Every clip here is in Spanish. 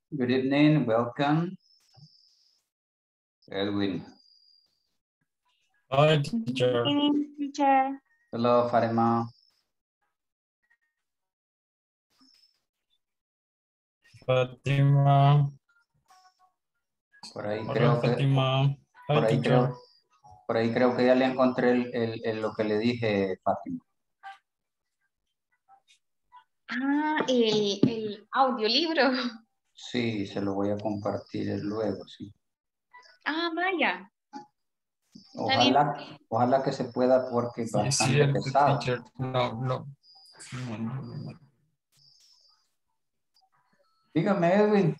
Good evening, welcome. Edwin. Hi, teacher. Good evening, teacher. Hello, Farema. Fátima. Por ahí Hola, creo que, Fátima. Hi, por ahí teacher. por ahí creo que ya le encontré lo que le dije, Fátima. El audiolibro. Sí, se lo voy a compartir luego, sí. Vaya. Está bien. Ojalá que se pueda porque es Sí, bastante cierto, pesado. teacher. No. Dígame, Edwin.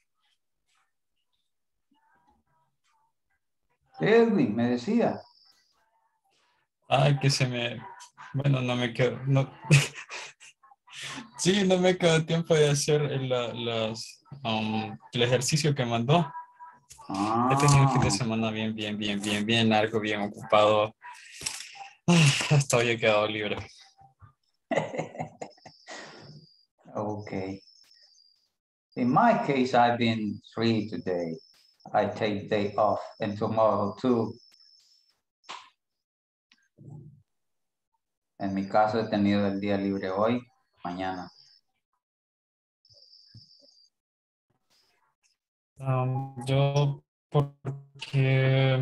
Edwin, me decía. Ay, que se me... Bueno, no me quedo... No... Sí, no me quedó tiempo de hacer el ejercicio que mandó. He tenido un fin de Ah, semana bien largo, bien ocupado. Hasta hoy he quedado libre. okay. In my case, I've been free today. I take day off and tomorrow too. En mi caso he tenido el día libre hoy, mañana. Yo porque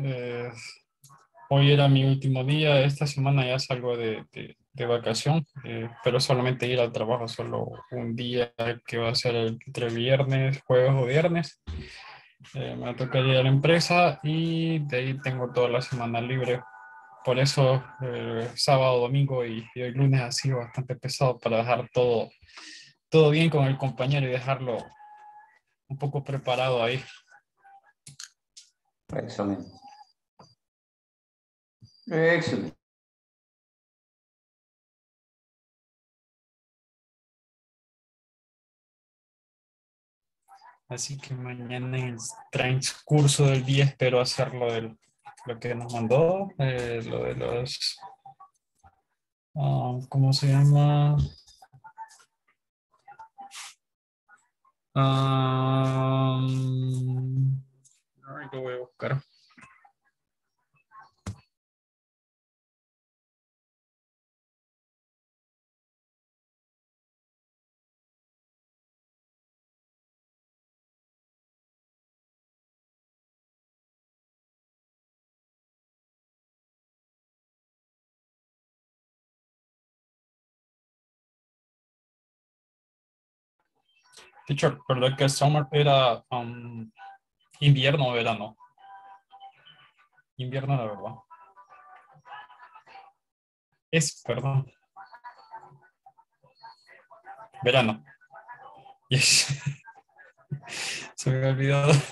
hoy era mi último día, esta semana ya salgo de vacación, pero solamente ir al trabajo solo un día que va a ser entre viernes, jueves o viernes. Me toca ir a la empresa y de ahí tengo toda la semana libre. Por eso sábado, domingo y hoy lunes ha sido bastante pesado para dejar todo bien con el compañero y dejarlo un poco preparado ahí. Excelente. Excelente. Así que mañana en el transcurso del día espero hacer lo que nos mandó, lo de los, ¿cómo se llama? Ay, lo voy a buscar. Teacher, ¿verdad que summer era invierno o verano? Invierno, la verdad. Perdón, verano. Yes. Se me había olvidado.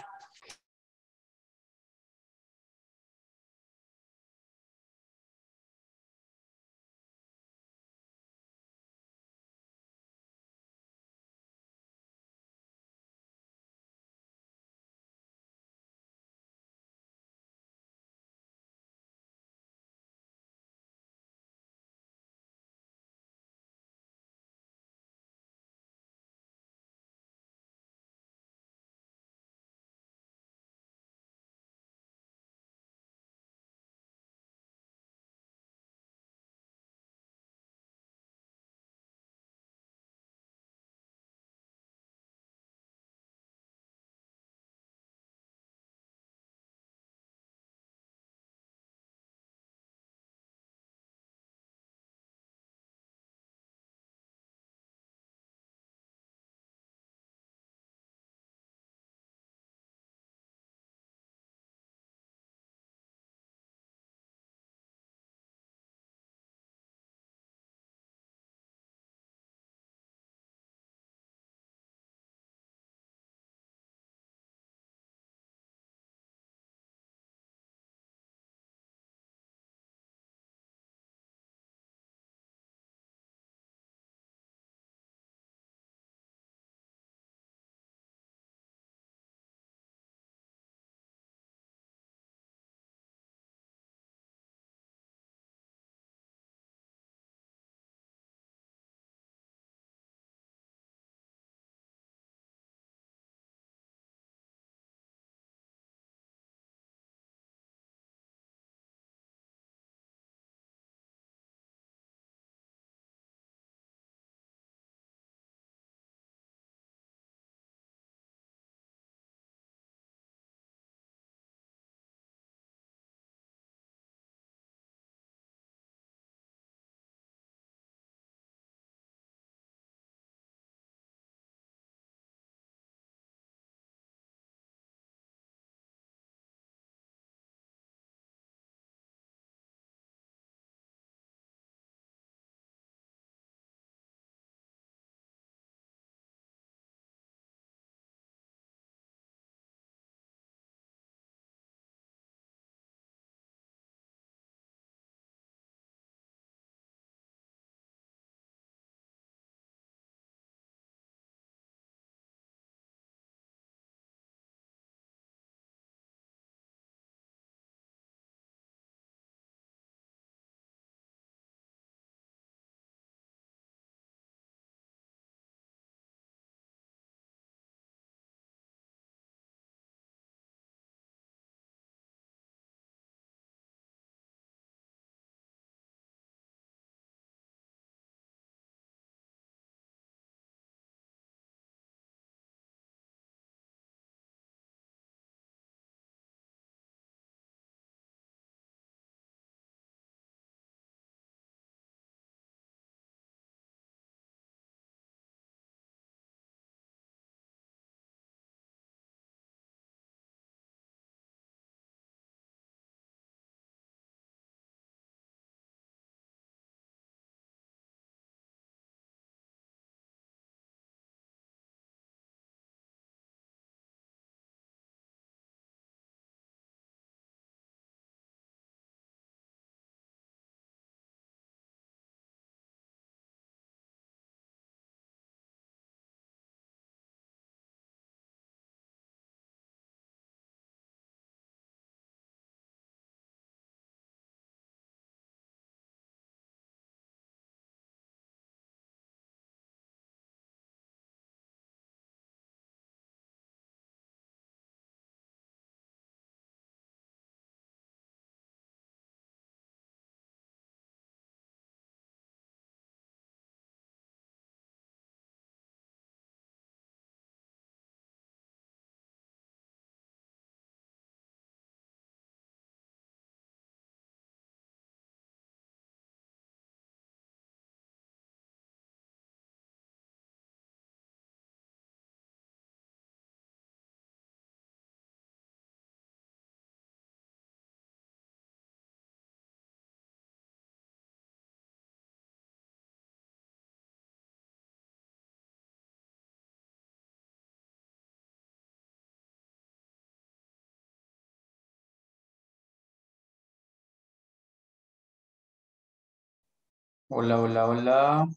Hola, hola, hola.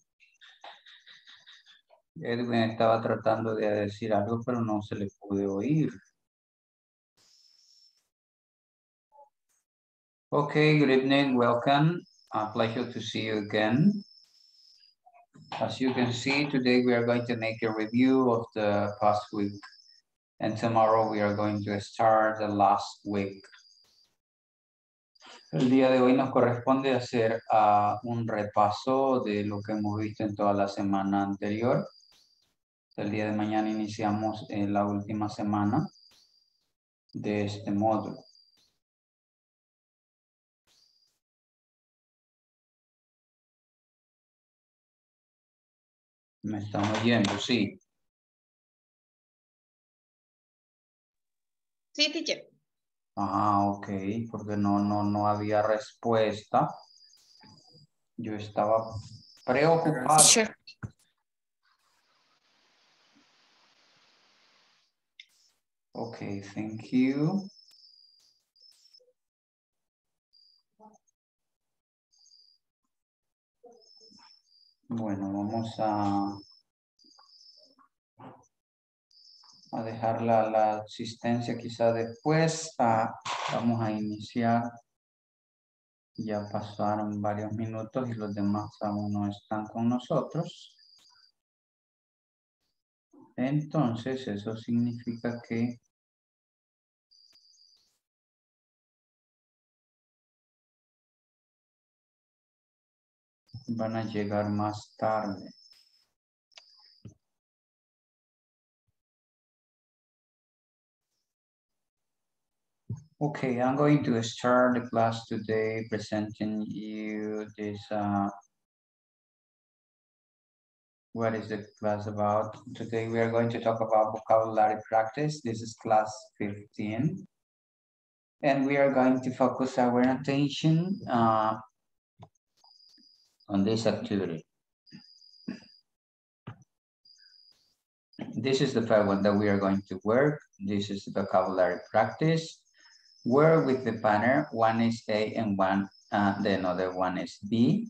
Edwin estaba tratando de decir algo, pero no se le pude oír. Okay, good evening, welcome. A pleasure to see you again. As you can see, today we are going to make a review of the past week. And tomorrow we are going to start the last week. El día de hoy nos corresponde hacer un repaso de lo que hemos visto en toda la semana anterior. El día de mañana iniciamos la última semana de este módulo. ¿Me están oyendo? Sí. Sí, teacher. Ah, ok, porque no había respuesta. Yo estaba preocupado. Sure. Ok, thank you. Bueno, vamos a dejar la asistencia quizá después. Vamos a iniciar. Ya pasaron varios minutos y los demás aún no están con nosotros. Entonces, eso significa que van a llegar más tarde. Okay, I'm going to start the class today presenting you this, what is the class about? Today we are going to talk about vocabulary practice. This is class 15. And we are going to focus our attention on this activity. This is the first one that we are going to work. This is the vocabulary practice. Word with the pattern, one is A and the another one is B.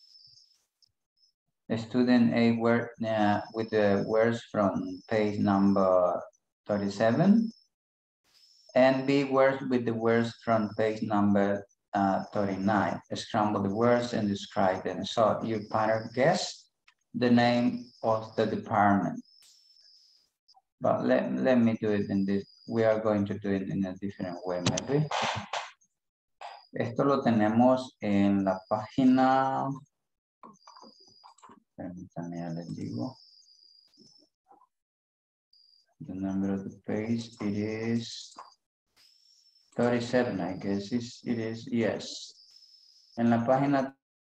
Student A word with the words from page number 37. And B words with the words from page number 39. Scramble the words and describe them. So you better guess the name of the department. But let me do it in this. We are going to do it in a different way, maybe. Esto lo tenemos en la página. Permítanme, ya les digo. The number of the page, it is 37, I guess. It is, yes. En la página.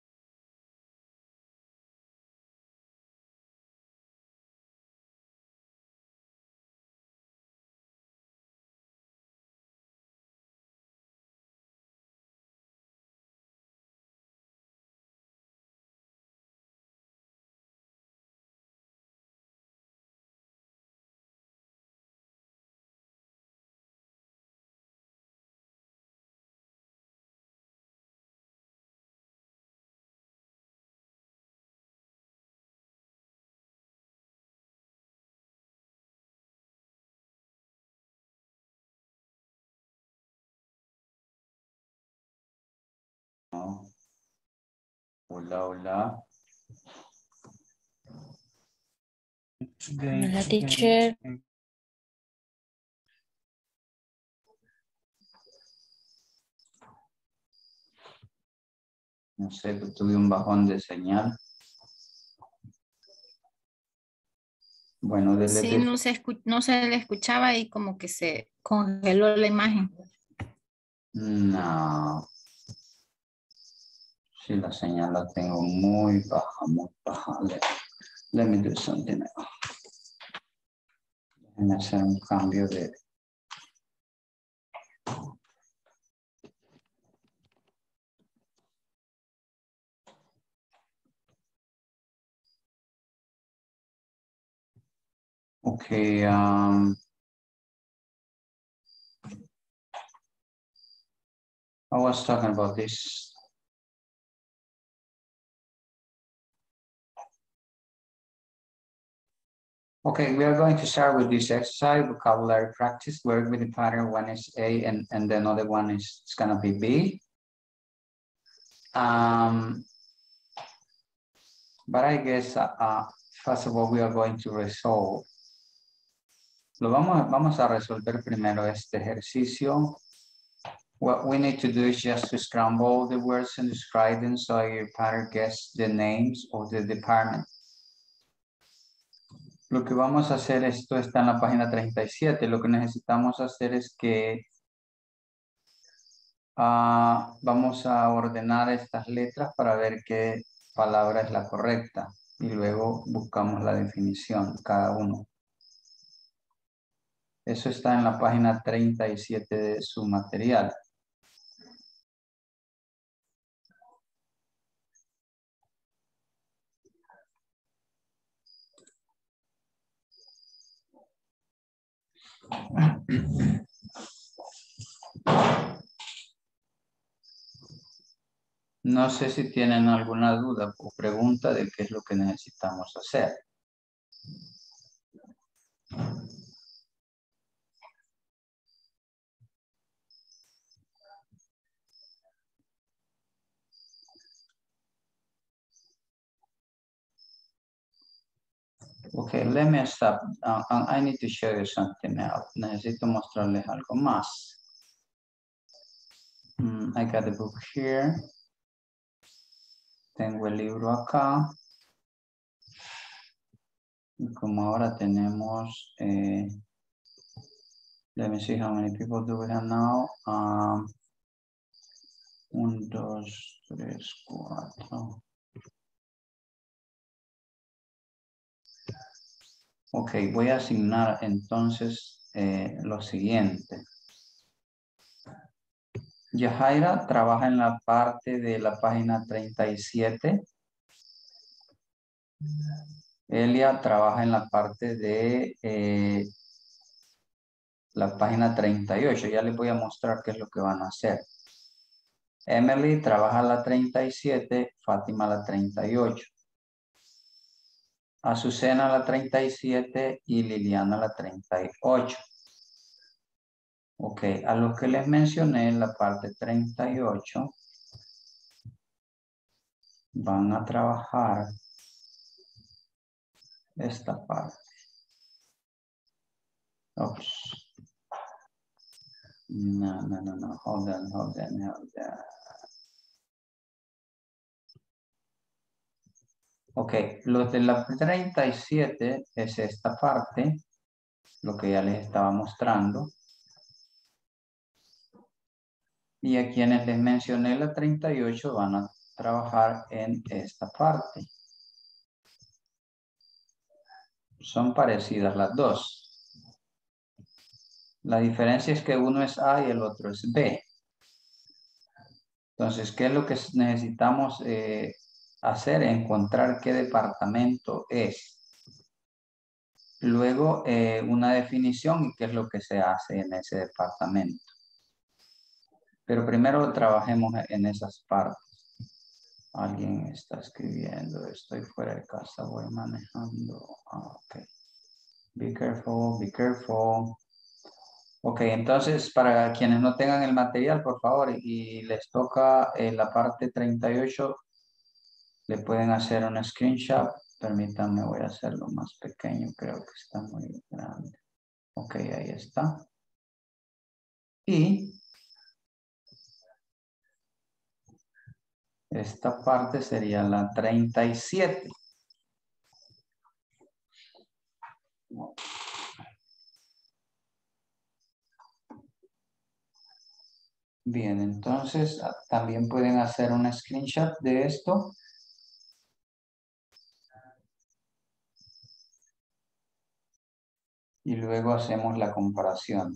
No. Hola, hola. Hola, teacher. No sé, tuve un bajón de señal. Bueno, Sí, no se le escuchaba y como que se congeló la imagen. No. Sí, la señal la tengo muy baja, muy baja. Let me do something else. Déjenme hacer un cambio de... Okay, I was talking about this. Okay, we are going to start with this exercise, vocabulary practice, work with the pattern. One is A and the other one is it's gonna be B. But I guess, first of all, we are going to resolve. Vamos a resolver primero este ejercicio. What we need to do is just to scramble the words and describe them so your pattern gets the names of the department. Lo que vamos a hacer, esto está en la página 37. Lo que necesitamos hacer es que vamos a ordenar estas letras para ver qué palabra es la correcta y luego buscamos la definición cada uno. Eso está en la página 37 de su material. No sé si tienen alguna duda o pregunta de qué es lo que necesitamos hacer. Okay, let me stop. I need to show you something else. Necesito mostrarles algo más. I got the book here. Tengo el libro acá. Y como ahora tenemos, let me see how many people do we have now. 1, 2, 3, 4. Ok, voy a asignar entonces lo siguiente. Yajaira trabaja en la parte de la página 37. Elia trabaja en la parte de la página 38. Ya les voy a mostrar qué es lo que van a hacer. Emily trabaja la 37, Fátima la 38. Azucena la 37 y Liliana la 38. Ok, a los que les mencioné en la parte 38 van a trabajar esta parte. Oops. No. Hold on. Ok, los de la 37 es esta parte, lo que ya les estaba mostrando. Y a quienes les mencioné la 38 van a trabajar en esta parte. Son parecidas las dos. La diferencia es que uno es A y el otro es B. Entonces, ¿qué es lo que necesitamos hacer? Encontrar qué departamento es. Luego, una definición y qué es lo que se hace en ese departamento. Pero primero trabajemos en esas partes. Alguien está escribiendo, estoy fuera de casa, voy manejando. Ok. Be careful, be careful. Ok, entonces para quienes no tengan el material, por favor, y les toca la parte 38, le pueden hacer un screenshot. Permítanme, voy a hacerlo más pequeño, creo que está muy grande. Ok, ahí está. Y esta parte sería la 37. Bien, entonces también pueden hacer un screenshot de esto. Y luego hacemos la comparación.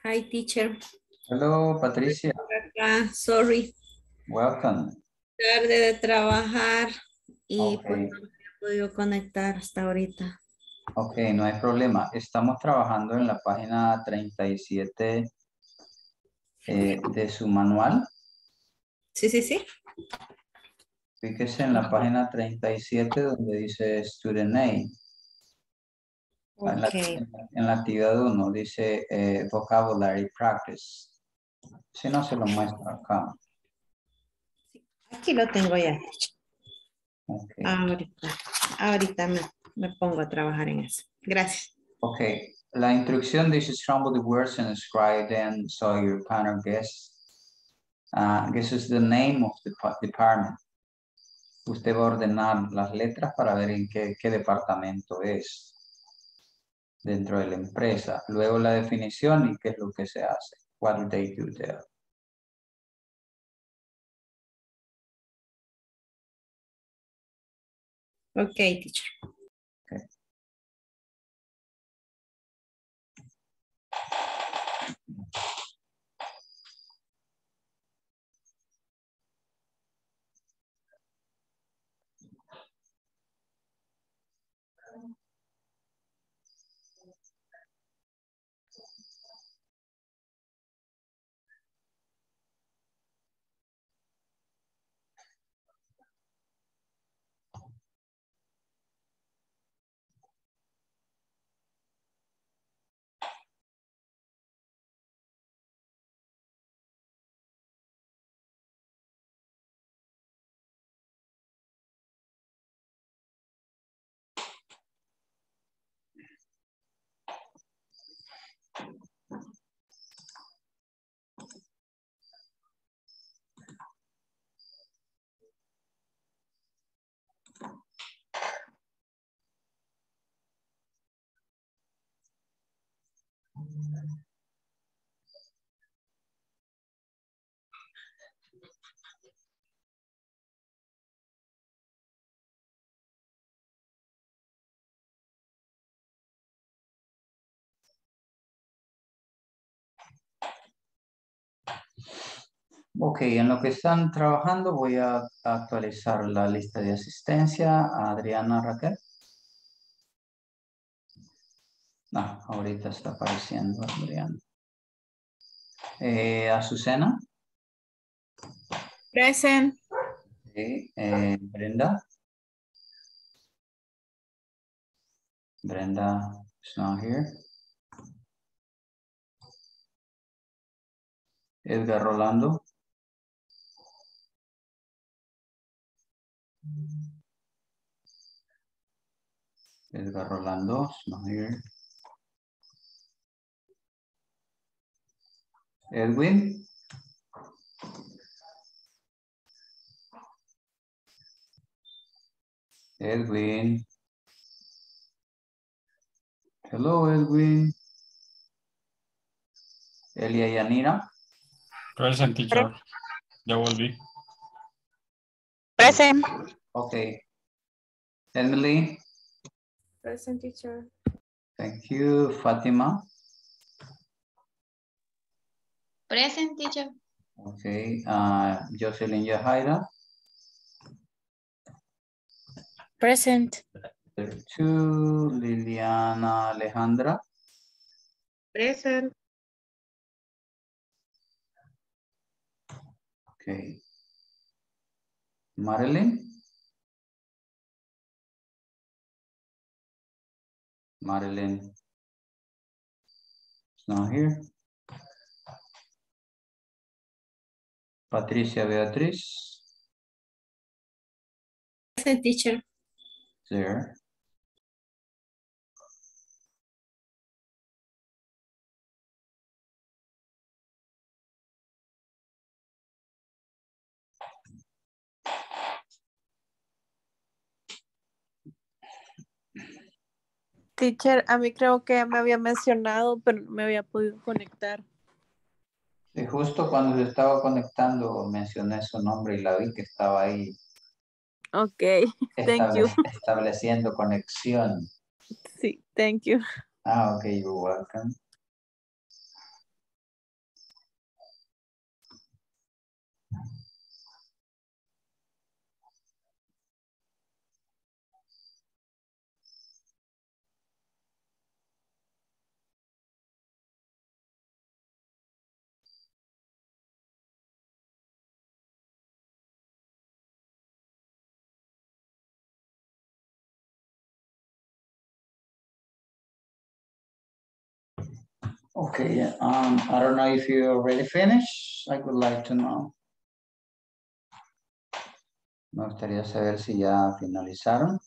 Hi, teacher. Hello, Patricia. Sorry, Welcome. tarde de trabajar y pues Okay. no me he podido conectar hasta ahorita. Ok, no hay problema. Estamos trabajando en la página 37 de su manual. Sí, sí, sí. Fíjese en la página 37 donde dice Student Name. En la, Ok. en la actividad 1 dice Vocabulary Practice. Si no, se lo muestro acá. Aquí lo tengo ya. Ok. Ahorita me pongo a trabajar en eso. Gracias. Ok. La instrucción dice scramble the words and describe them so your partner guesses the name of the department. Usted va a ordenar las letras para ver en qué departamento es dentro de la empresa. Luego la definición y qué es lo que se hace. What do they do there? Ok, teacher. Okay. Ok, en lo que están trabajando voy a actualizar la lista de asistencia. Adriana Raquel. No, ahorita está apareciendo Adriana. Azucena. Present. Sí, Brenda. Brenda is not here. Edgar Rolando. Edgar Rolando is not here. Edwin. Edwin. Hello, Edwin. Elia Yanira. Present, teacher. Ya volví. Present. Okay. Emily. Present, teacher. Thank you. Fatima. Present, teacher. Okay. Jocelyn Yahaira. Present. There two. Liliana Alejandra. Present. Okay. Marilyn. Marilyn is not here. Patricia Beatriz. Present, teacher. There. Teacher, a mí creo que me había mencionado, pero no me había podido conectar. Y justo cuando se estaba conectando mencioné su nombre y la vi que estaba ahí Ok, thank you. estableciendo conexión. Sí, thank you. Okay, you're welcome. Okay, I don't know if you already finished. I would like to know. Me gustaría saber si ya finalizaron.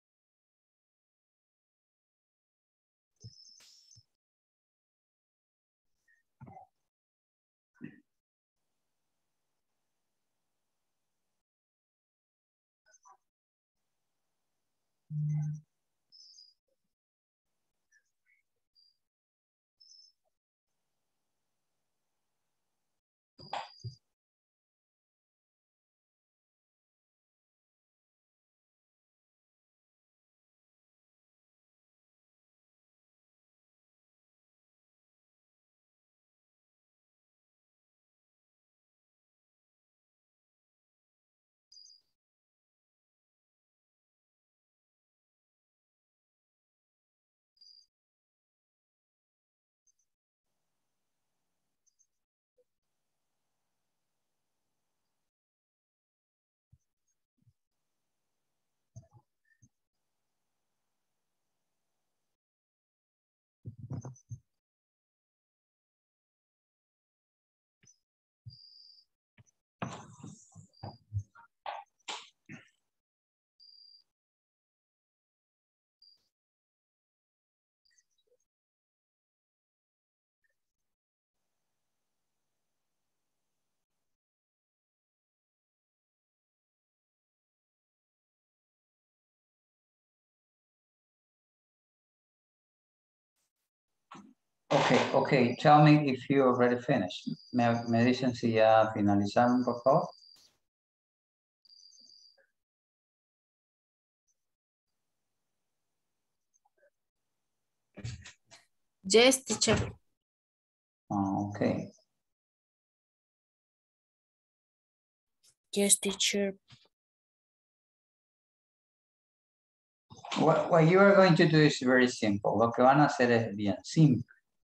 Okay, tell me if you already finished. Me dicen si ya finalizaron, por favor. Yes, teacher. Okay. Yes, teacher. What you are going to do is very simple. Lo que van a hacer es bien simple.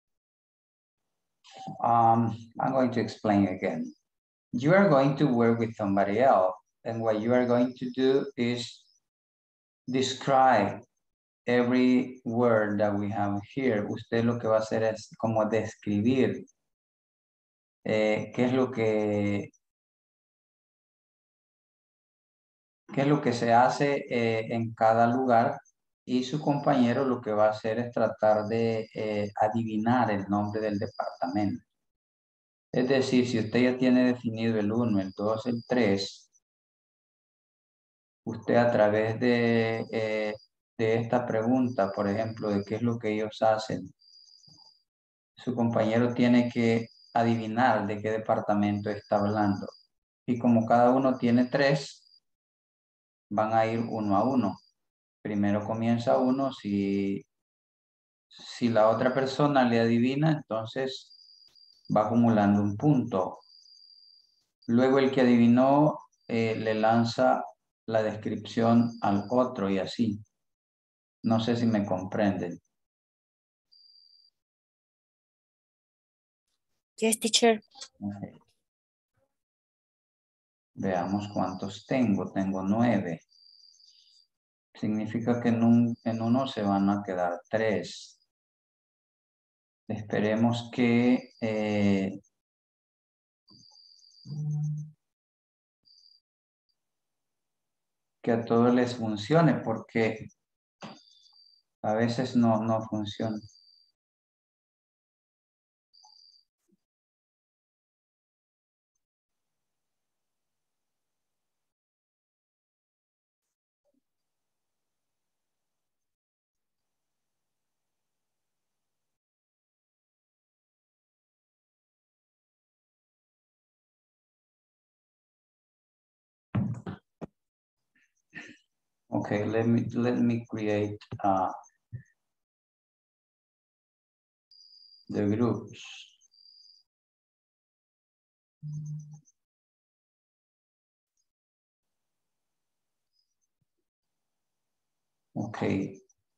I'm going to explain again. You are going to work with somebody else, and what you are going to do is describe every word that we have here. Usted lo que va a hacer es como describir qué es lo que se hace en cada lugar, y su compañero lo que va a hacer es tratar de adivinar el nombre del departamento. Es decir, si usted ya tiene definido el 1, el 2, el 3, usted a través de esta pregunta, por ejemplo, de qué es lo que ellos hacen, su compañero tiene que adivinar de qué departamento está hablando. Y como cada uno tiene 3, van a ir uno a uno. Primero comienza uno, si la otra persona le adivina, entonces va acumulando un punto. Luego el que adivinó le lanza la descripción al otro y así. No sé si me comprenden. Yes, teacher. Ok. Veamos cuántos tengo. Tengo 9. Significa que en uno se van a quedar 3. Esperemos que a todos les funcione, porque a veces no funciona. Okay, let me create the groups. Okay,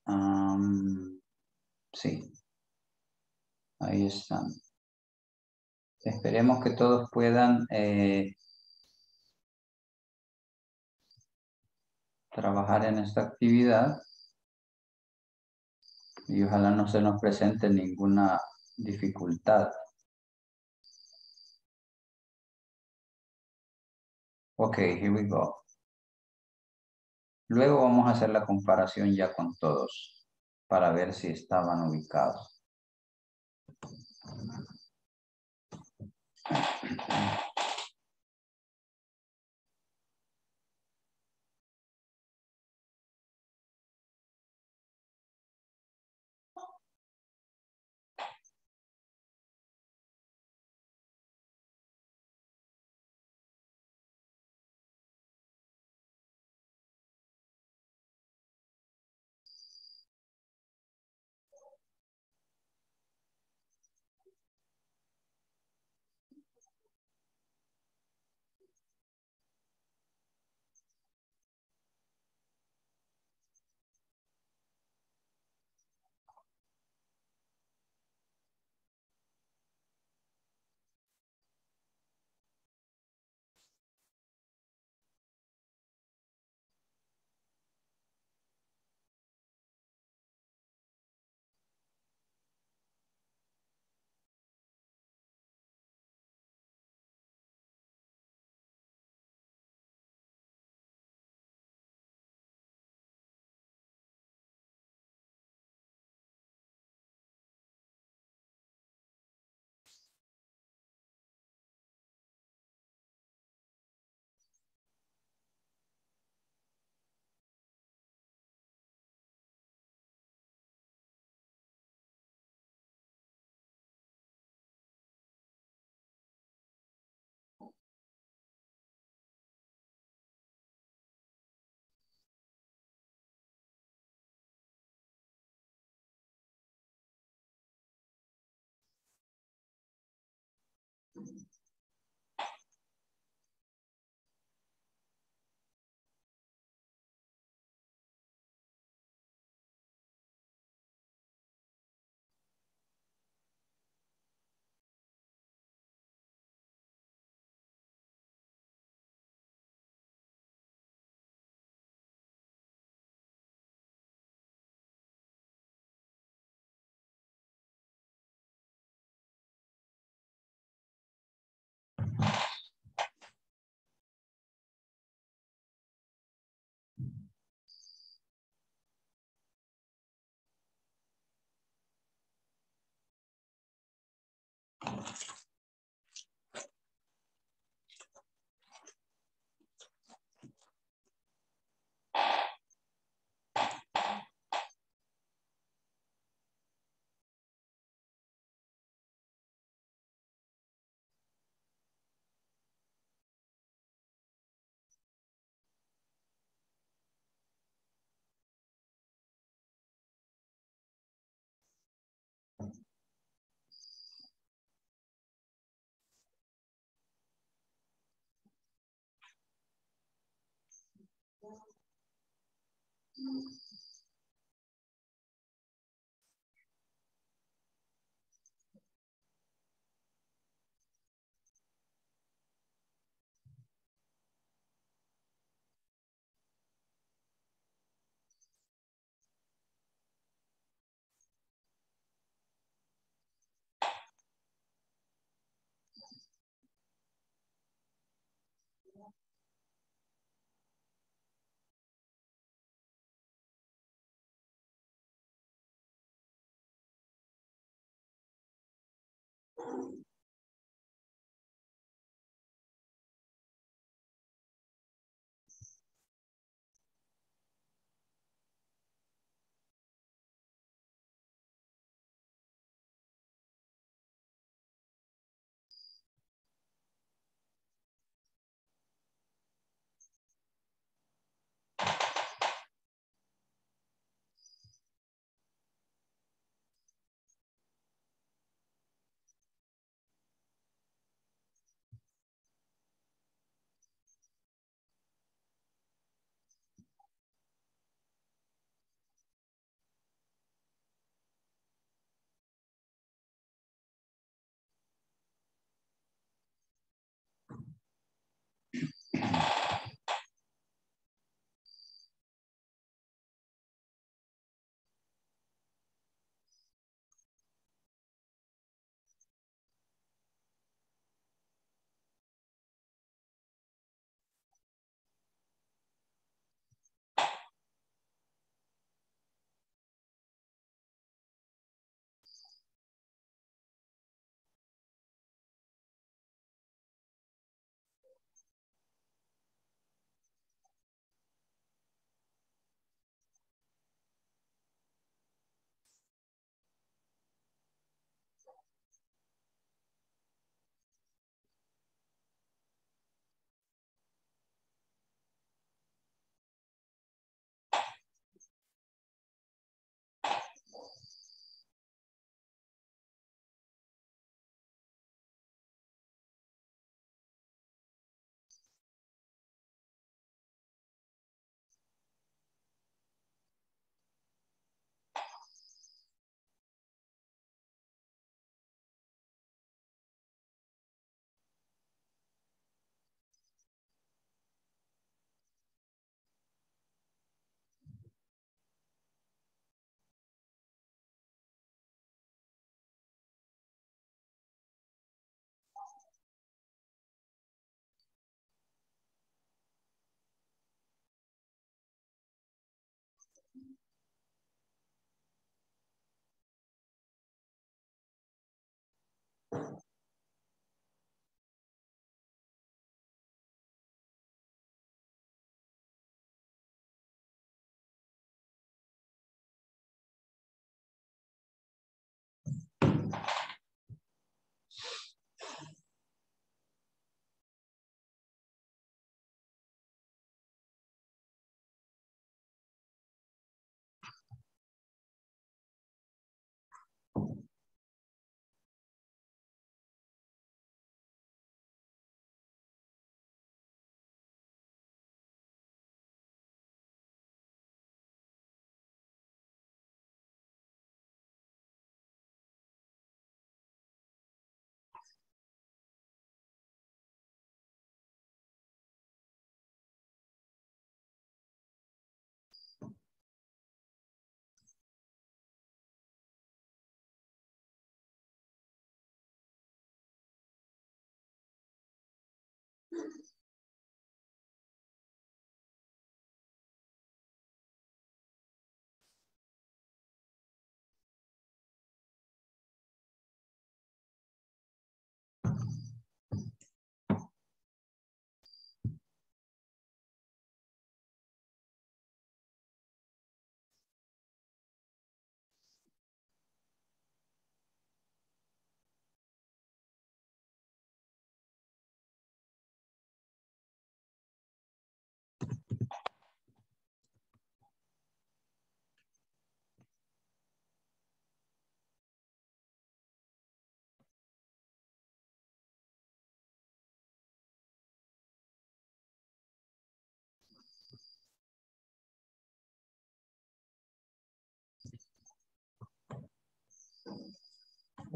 sí, ahí están. Esperemos que todos puedan trabajar en esta actividad y ojalá no se nos presente ninguna dificultad. Ok, here we go. Luego vamos a hacer la comparación ya con todos para ver si estaban ubicados.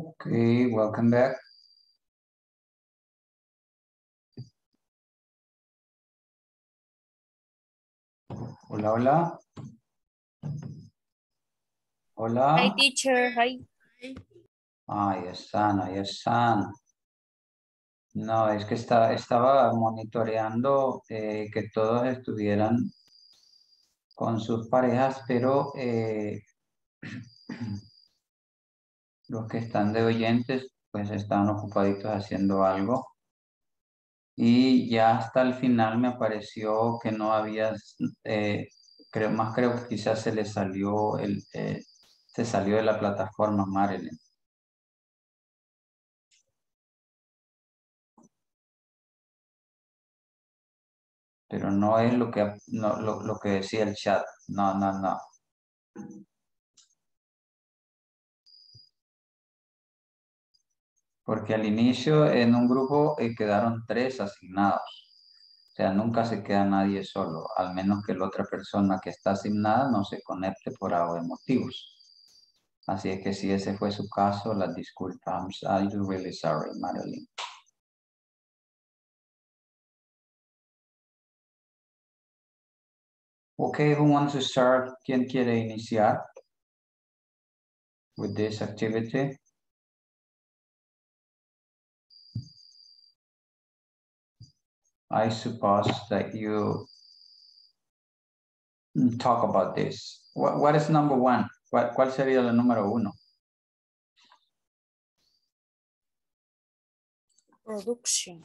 Okay, welcome back. Hola, hola. Hola. Hi, teacher. Hi. Ahí están, ahí están. No, es que estaba monitoreando que todos estuvieran con sus parejas, pero los que están de oyentes pues están ocupaditos haciendo algo. Y ya hasta el final me apareció que no había, creo que quizás se le salió se salió de la plataforma, Marilyn. Pero no es lo que, no, lo que decía el chat. No, no, no. Porque al inicio en un grupo quedaron 3 asignados. O sea, nunca se queda nadie solo, al menos que la otra persona que está asignada no se conecte por algo de motivos. Así es que si ese fue su caso, las disculpas. I'm really sorry, Marilyn. Okay, who wants to start? ¿Quién quiere iniciar with this activity? I suppose that you talk about this. What is number 1? ¿Cuál sería la número 1? Production.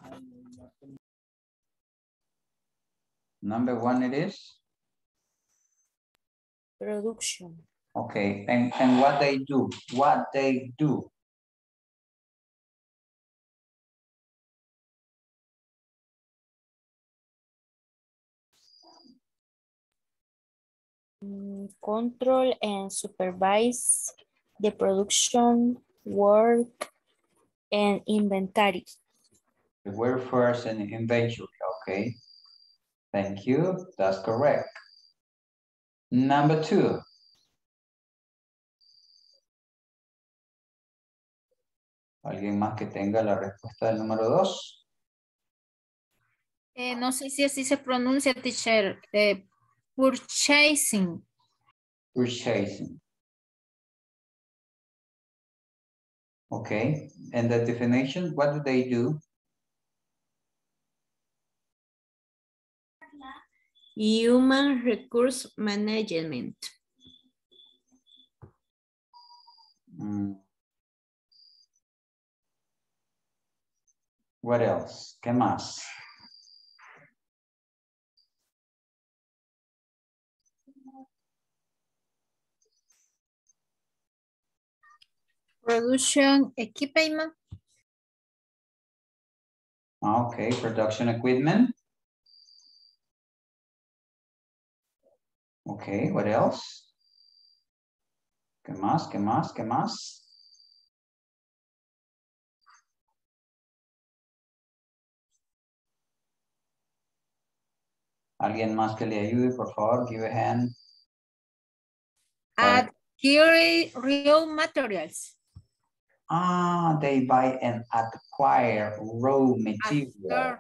Number 1 it is? Production. Okay, and what they do? What they do? Control and supervise the production, work, and inventory. The word first and inventory, okay. Thank you, that's correct. Number 2. ¿Alguien más que tenga la respuesta del número 2? No sé si así se pronuncia, teacher. Purchasing. Purchasing. Okay, and the definition, what do they do? Human resource management. What else? ¿Qué más? Production equipment. Okay, production equipment. Okay, what else? ¿Qué más? ¿Qué más? ¿Qué más? ¿Alguien más que le ayude, por favor? Give a hand. Adquiring real materials. They buy and acquire raw material.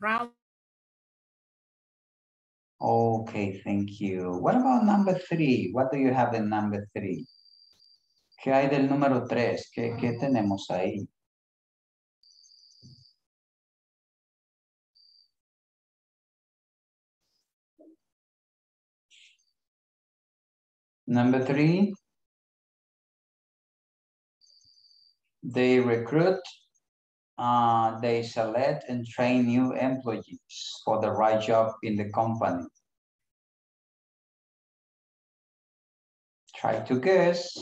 Okay, thank you. What about number 3? What do you have in number 3? ¿Qué hay del número 3? ¿Qué tenemos ahí? Number 3, they recruit, they select and train new employees for the right job in the company. Try to guess.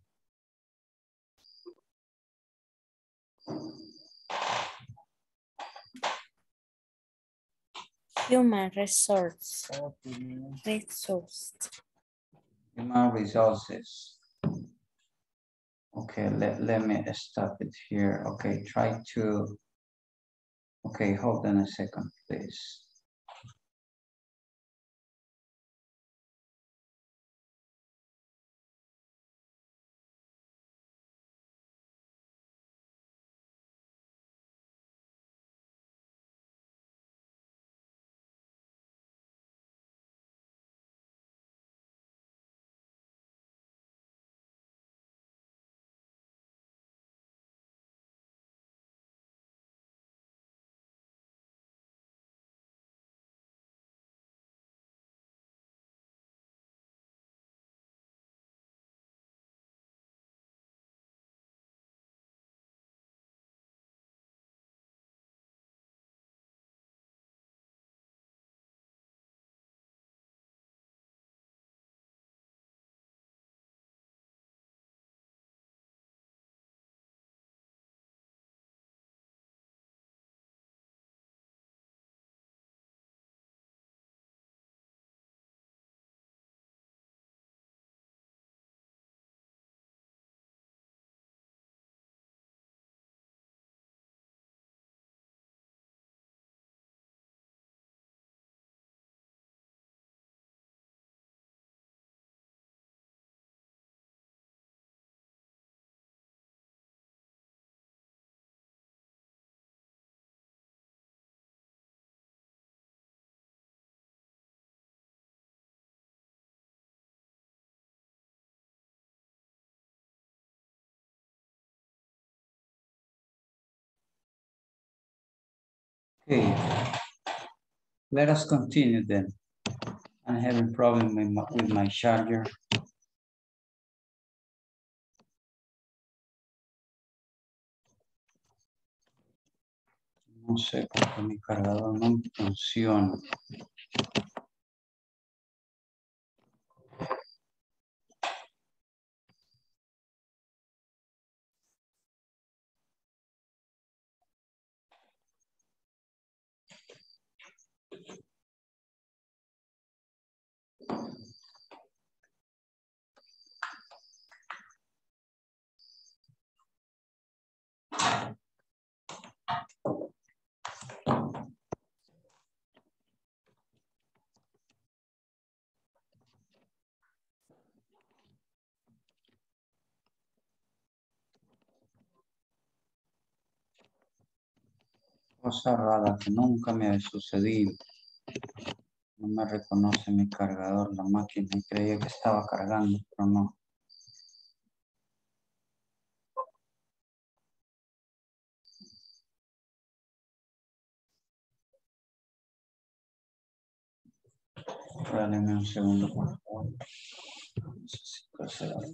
Human resource. Human resources. Okay, let me stop it here. Okay, try to, okay, hold on a second, please. Okay, let us continue then. I'm having problem with my charger. No sé por qué mi cargador no funciona. Cosa rara que nunca me ha sucedido. No me reconoce mi cargador, la máquina, y creía que estaba cargando, pero no. Regáleme un segundo, por favor. Necesito hacer algo.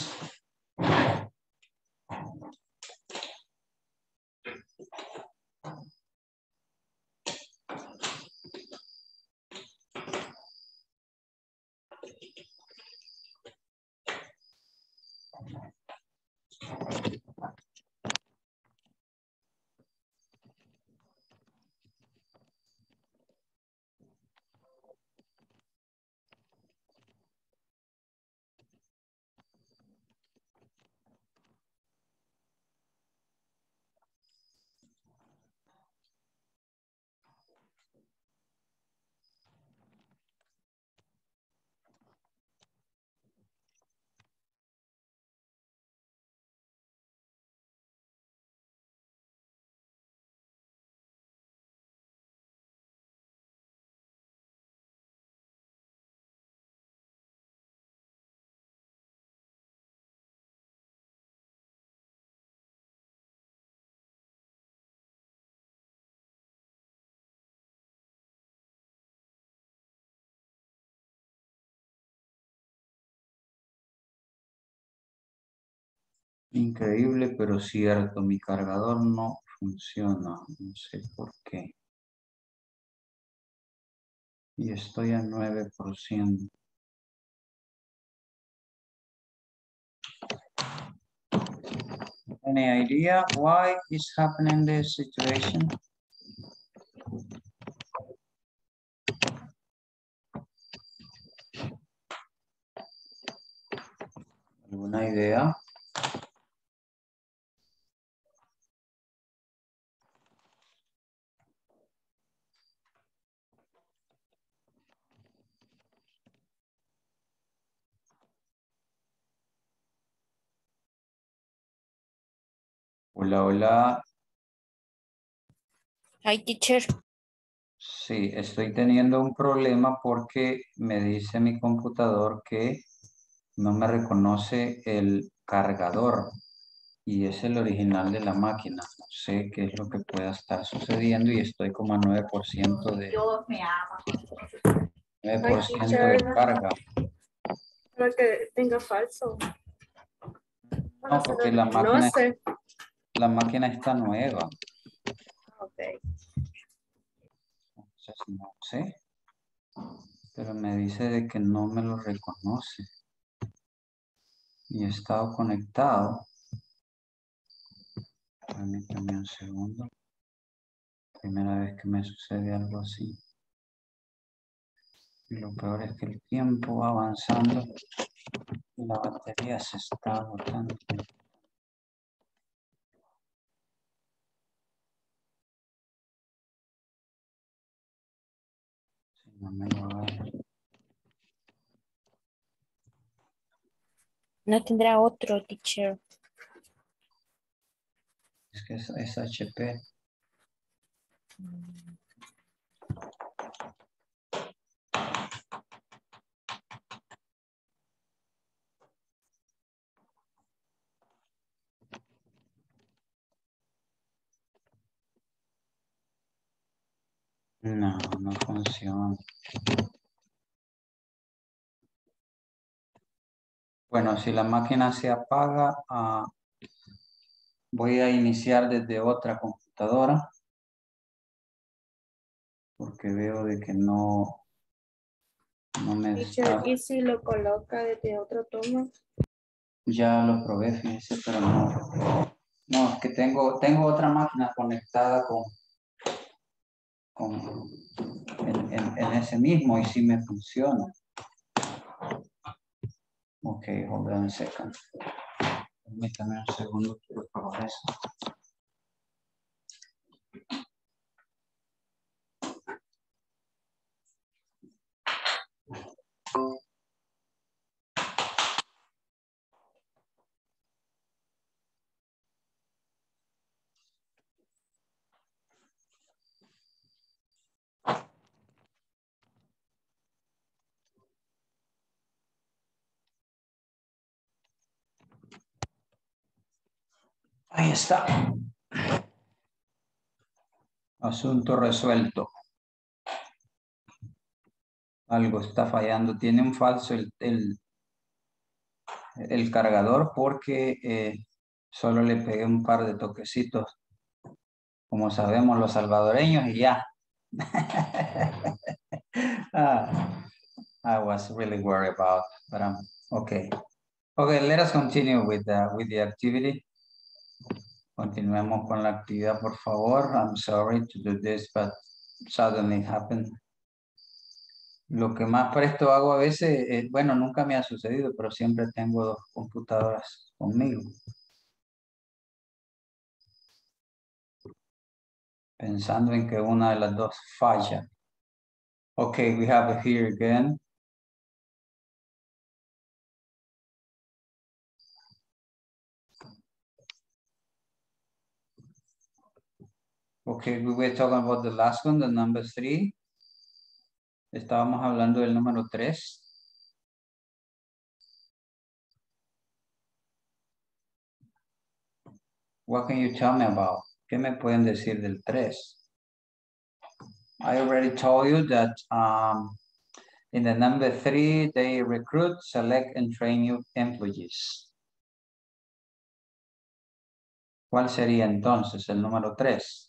Increíble, pero cierto, mi cargador no funciona, no sé por qué. Y estoy a 9%. Any idea why is happening this situation? ¿Alguna idea? Hola, hola. Hi, teacher. Sí, estoy teniendo un problema porque me dice mi computador que no me reconoce el cargador y es el original de la máquina. No sé qué es lo que pueda estar sucediendo y estoy como a 9% de, 9% de carga. Para que tenga falso. No, porque la máquina está nueva. Ok. Entonces, no sé, pero me dice de que no me lo reconoce. Y he estado conectado. Permítame un segundo. Primera vez que me sucede algo así. Y lo peor es que el tiempo va avanzando y la batería se está agotando. Si no me lo agarra. No tendrá otro, teacher. Es que es HP. No, no funciona. Bueno, si la máquina se apaga, voy a iniciar desde otra computadora. Porque veo de que no me Teacher, está. ¿y si lo coloca desde otro tomo? Ya lo probé, fíjese, pero no. No, es que tengo otra máquina conectada en ese mismo y sí me funciona. Ok, hold on a second. Permítame un segundo, quiero probar eso. Ahí está. Asunto resuelto. Algo está fallando. Tiene un falso el cargador porque solo le pegué un par de toquecitos. Como sabemos los salvadoreños y ya. I was really worried about, but I'm okay. Okay, let us continue with the activity. Continuemos con la actividad, por favor. I'm sorry to do this, but suddenly happened. Lo que más presto hago a veces, bueno, nunca me ha sucedido, pero siempre tengo dos computadoras conmigo. Pensando en que una de las dos falla. Okay, we have it here again. Okay, we were talking about the last one, the number 3. Estábamos hablando del número 3. What can you tell me about? ¿Qué me pueden decir del 3? I already told you that in the number 3, they recruit, select, and train new employees. ¿Cuál sería entonces el número 3?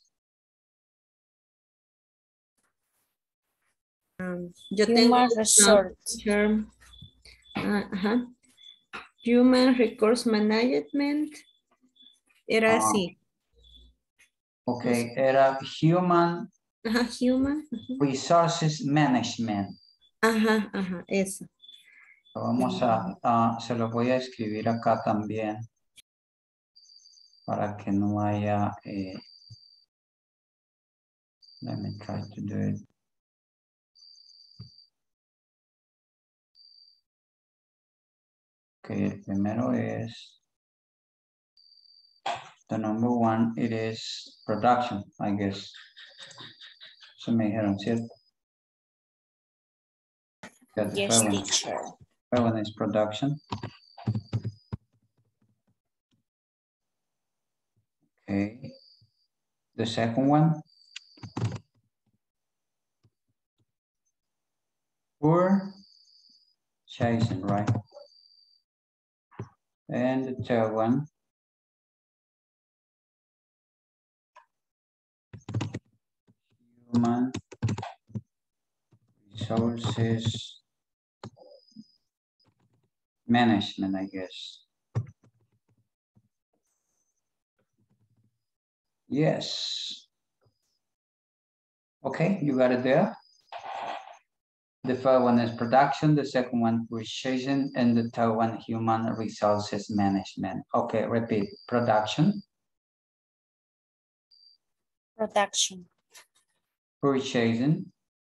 Yo tengo Human resource. term, Human Resource Management. Era así. Ok, era Human Human. Resources Management. Eso. Vamos se lo voy a escribir acá también para que no haya, let me try to do it. Ok, el primero es, the number 1, it is production, I guess. Se me dijeron, ¿cierto? Yes, teacher. The one is production. Okay. The second one. Purchasing, right? And the third one. Human resources management, I guess. Yes. Okay, you got it there. The first one is production, the second one purchasing, and the third one human resources management. Okay, repeat. Production. Production. Purchasing.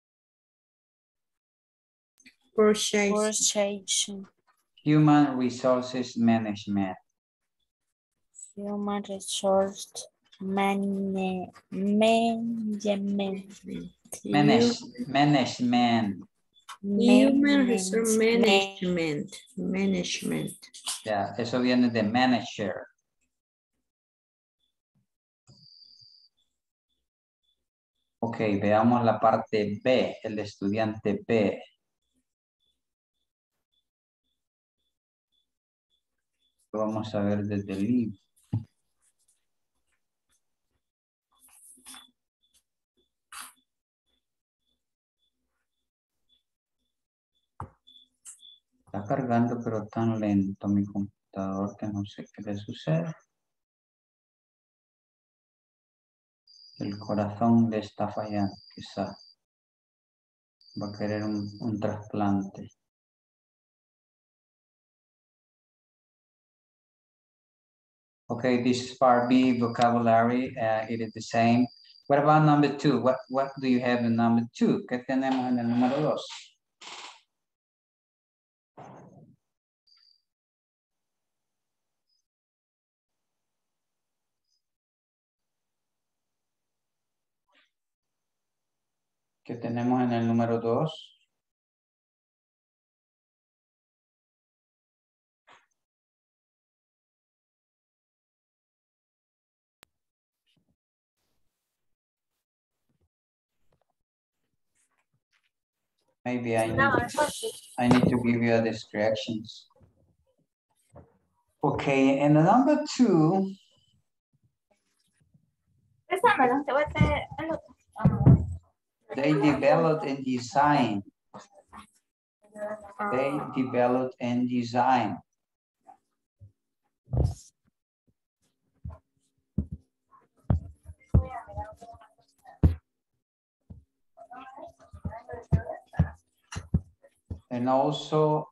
Purchasing. Human resources management. Human resource management. Management. Human resource management. Ya, eso viene de manager. Ok, veamos la parte B, el estudiante B. Vamos a ver desde el libro. Está cargando, pero tan lento mi computador que no sé qué le sucede. El corazón le está fallando, quizá. Va a querer un trasplante. Okay, this is part B, vocabulary. It is the same. What about number 2? What do you have in number 2? ¿Qué tenemos en el número 2? ¿Qué tenemos en el número 2? Maybe I need to give you a distractions. Okay, and the number 2. They developed and design. They developed and design. And also,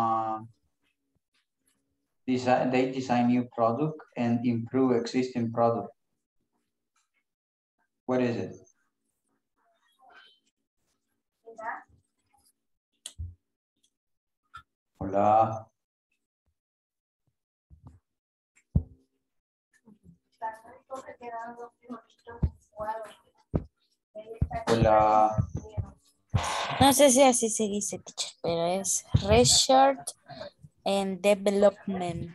they design new product and improve existing product. What is it? Hola. Hola. No sé si así se dice, teacher, pero es research and development.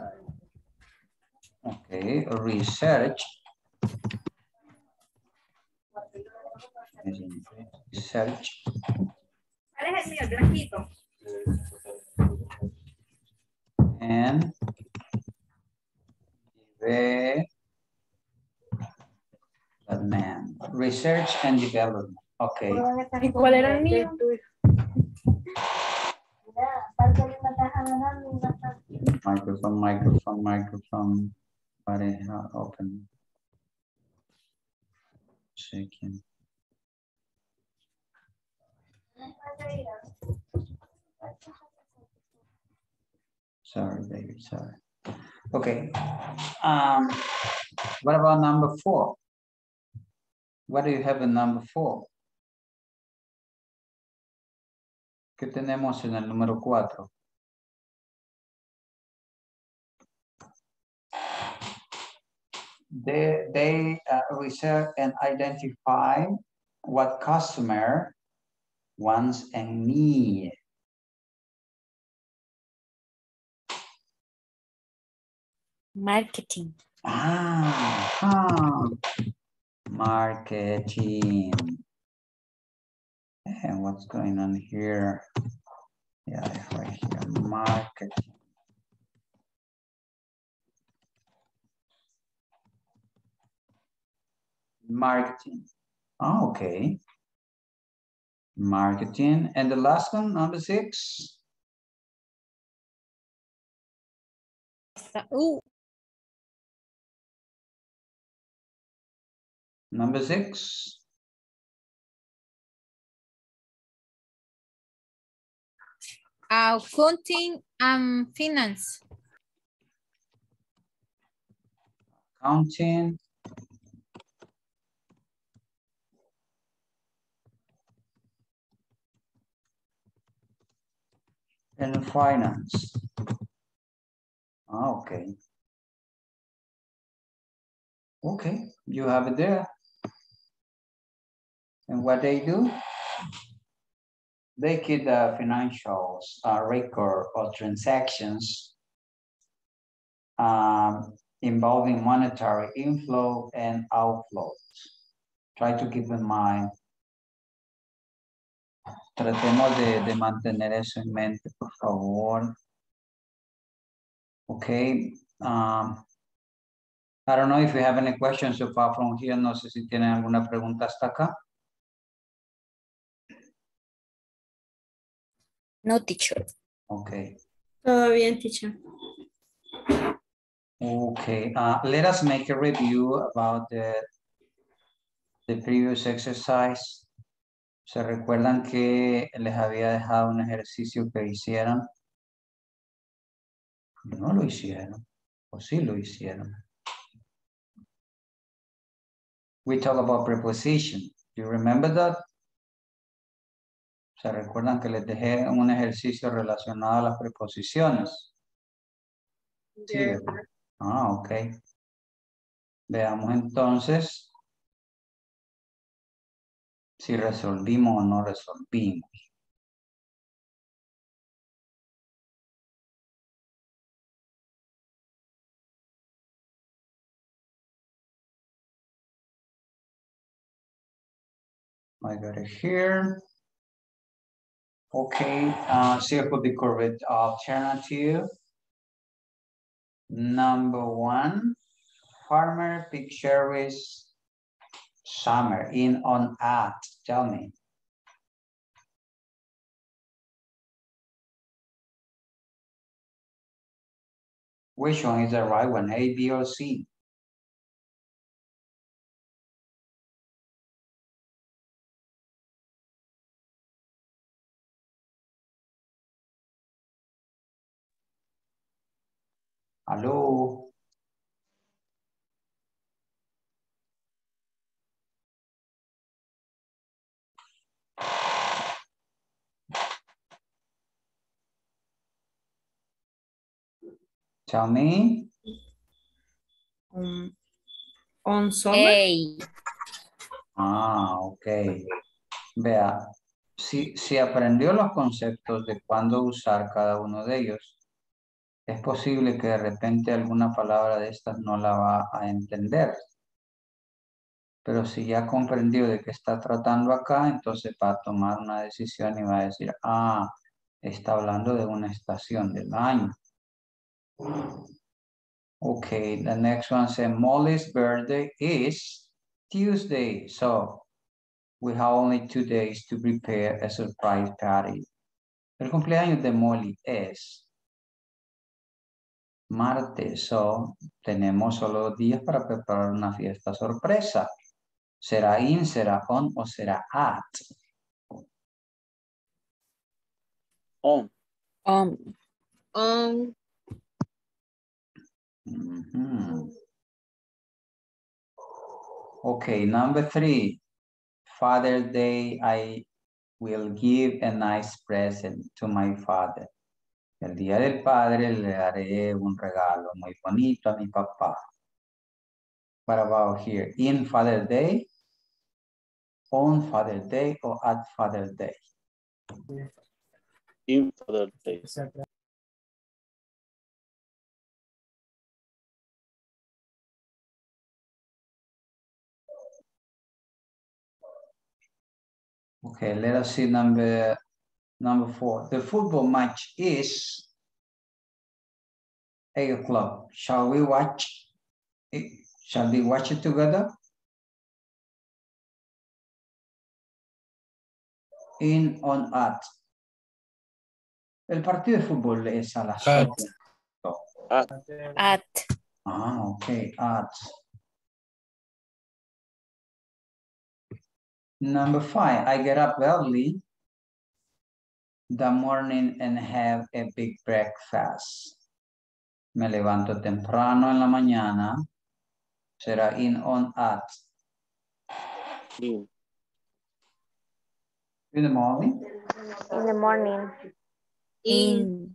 Okay, research. Research. And development. Research and development. Okay. ¿Y cuál era el mío? Microphone. Pareja, open. Second. Sorry, baby, sorry. Okay. What about number 4? What do you have in number 4? ¿Qué tenemos en el número 4? They research and identify what customer wants and need. Marketing. Marketing. And what's going on here? Yeah, it's right here. Marketing. Marketing. Oh, okay. Marketing. And the last one, number 6. Number 6. Accounting and finance. Accounting. And finance. Okay. Okay, you have it there. And what they do? They keep the financials record of transactions involving monetary inflow and outflows. Try to keep in mind. Tratemos de mantener eso en mente, por favor. Okay. I don't know if you have any questions so far from here. No sé si tienen alguna pregunta hasta acá. No, teacher. Okay. Todo bien, teacher. Okay. Let us make a review about the previous exercise. ¿Se recuerdan que les había dejado un ejercicio que hicieran? No lo hicieron. ¿O sí lo hicieron? We talk about preposition. Do you remember that? ¿Se recuerdan que les dejé un ejercicio relacionado a las preposiciones? Sí, ¿verdad? Ok. Veamos entonces si resolvimos o no resolvimos. I got it here. Okay, circle the correct alternative. Number 1, farmer pick cherries summer in on at. Tell me. Which one is the right one, A, B, or C? Hello? Tell me. On summer. Hey. Ok. Vea, si aprendió los conceptos de cuándo usar cada uno de ellos, es posible que de repente alguna palabra de estas no la va a entender. Pero si ya comprendió de qué está tratando acá, entonces va a tomar una decisión y va a decir, está hablando de una estación del año. Okay, the next one says Molly's birthday is Tuesday. So we have only 2 days to prepare a surprise party. El cumpleaños de Molly es martes. So tenemos solo 2 días para preparar una fiesta sorpresa. ¿Será in, será on o será at? On. On. Okay, number 3. Father's Day, I will give a nice present to my father. El día del padre le daré un regalo muy bonito a mi papá. What about here? In Father's Day, on Father's Day, or at Father's Day? In Father's Day. Okay, let us see number 4. The football match is 8 o'clock. Shall we watch it? Shall we watch it together? In, on, at. El partido de fútbol es a las 8. At. Okay, at. Number 5, I get up early the morning and have a big breakfast. Me levanto temprano en la mañana. Será in, on, at. In. In the morning? In the morning. In.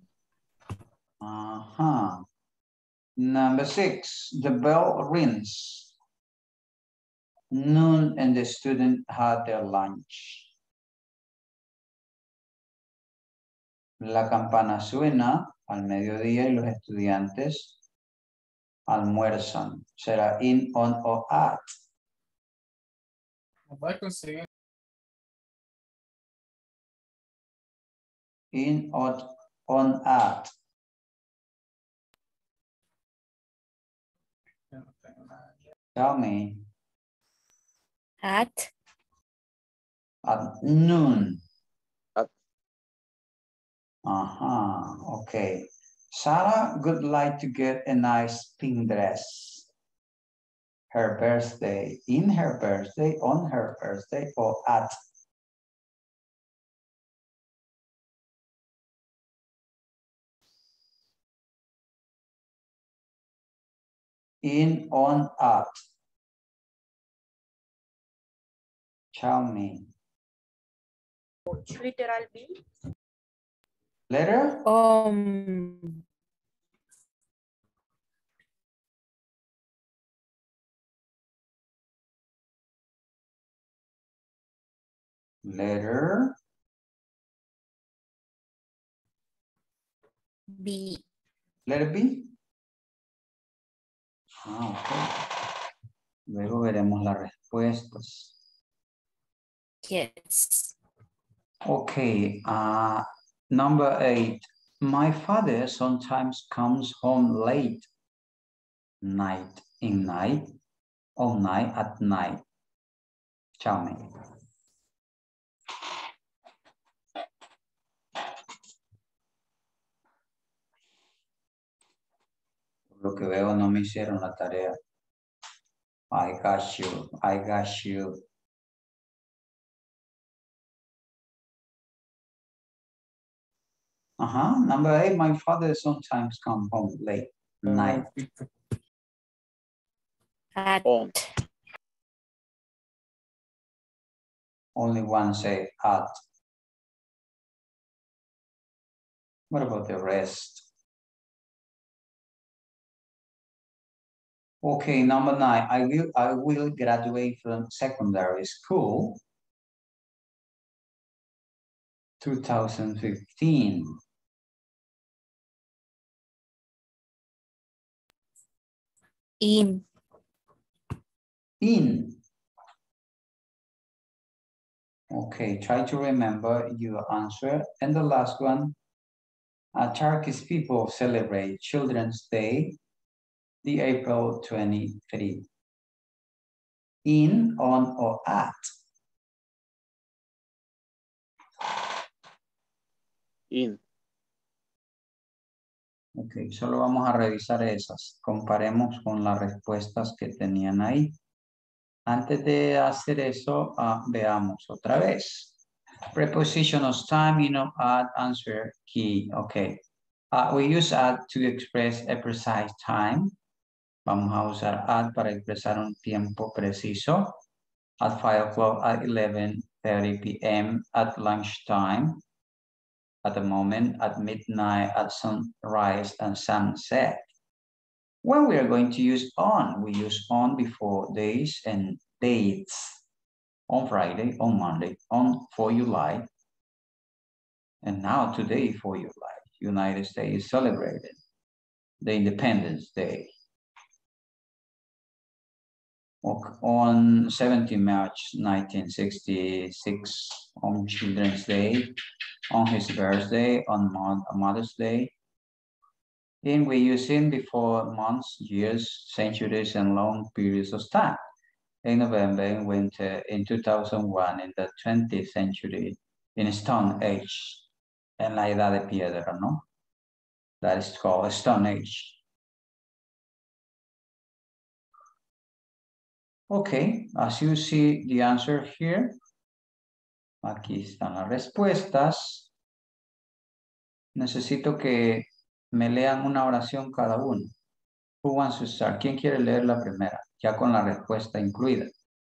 Number 6, the bell rings. Noon and the student had their lunch. La campana suena al mediodía y los estudiantes almuerzan. ¿Será in, on o at? Va a conseguir. In, on, at. Tell me. At At noon. At. Okay. Sarah would like to get a nice pink dress. Her birthday, in her birthday, on her birthday, or at. In, on, at. Tell me. Literal B. Letter? Letter? B. Letter B? Ok. Luego veremos las respuestas. Yes. Okay, number 8. My father sometimes comes home late. Night, in night, all night, at night. Tell me. Lo que veo no me hicieron la tarea. I got you, I got you. Number 8, my father sometimes comes home late. Night. At. On. Only one say at. What about the rest? Okay, number 9. I will graduate from secondary school 2015. In. In. Okay, try to remember your answer. And the last one, Turkish people celebrate Children's Day, the April 23. In, on, or at? In. Ok, solo vamos a revisar esas. Comparemos con las respuestas que tenían ahí. Antes de hacer eso, veamos otra vez. Preposition of time, add, answer, key. Okay. We use add to express a precise time. Vamos a usar add para expresar un tiempo preciso. At 5 o'clock, at 11:30 p.m., at lunchtime, at the moment, at midnight, at sunrise and sunset. When we are going to use on, we use on before days and dates. On Friday, on Monday, on 4th of July. And now today, 4th of July, United States is celebrated the Independence Day. On 17 March 1966, on Children's Day, on his birthday, on Mother's Day. And we use in before months, years, centuries, and long periods of time. In November, in winter, in 2001, in the 20th century, in Stone Age, en la Edad de Piedra, ¿no? That is called Stone Age. Okay, as you see the answer here, aquí están las respuestas. Necesito que me lean una oración cada uno. Who wants to start? ¿Quién quiere leer la primera? Ya con la respuesta incluida.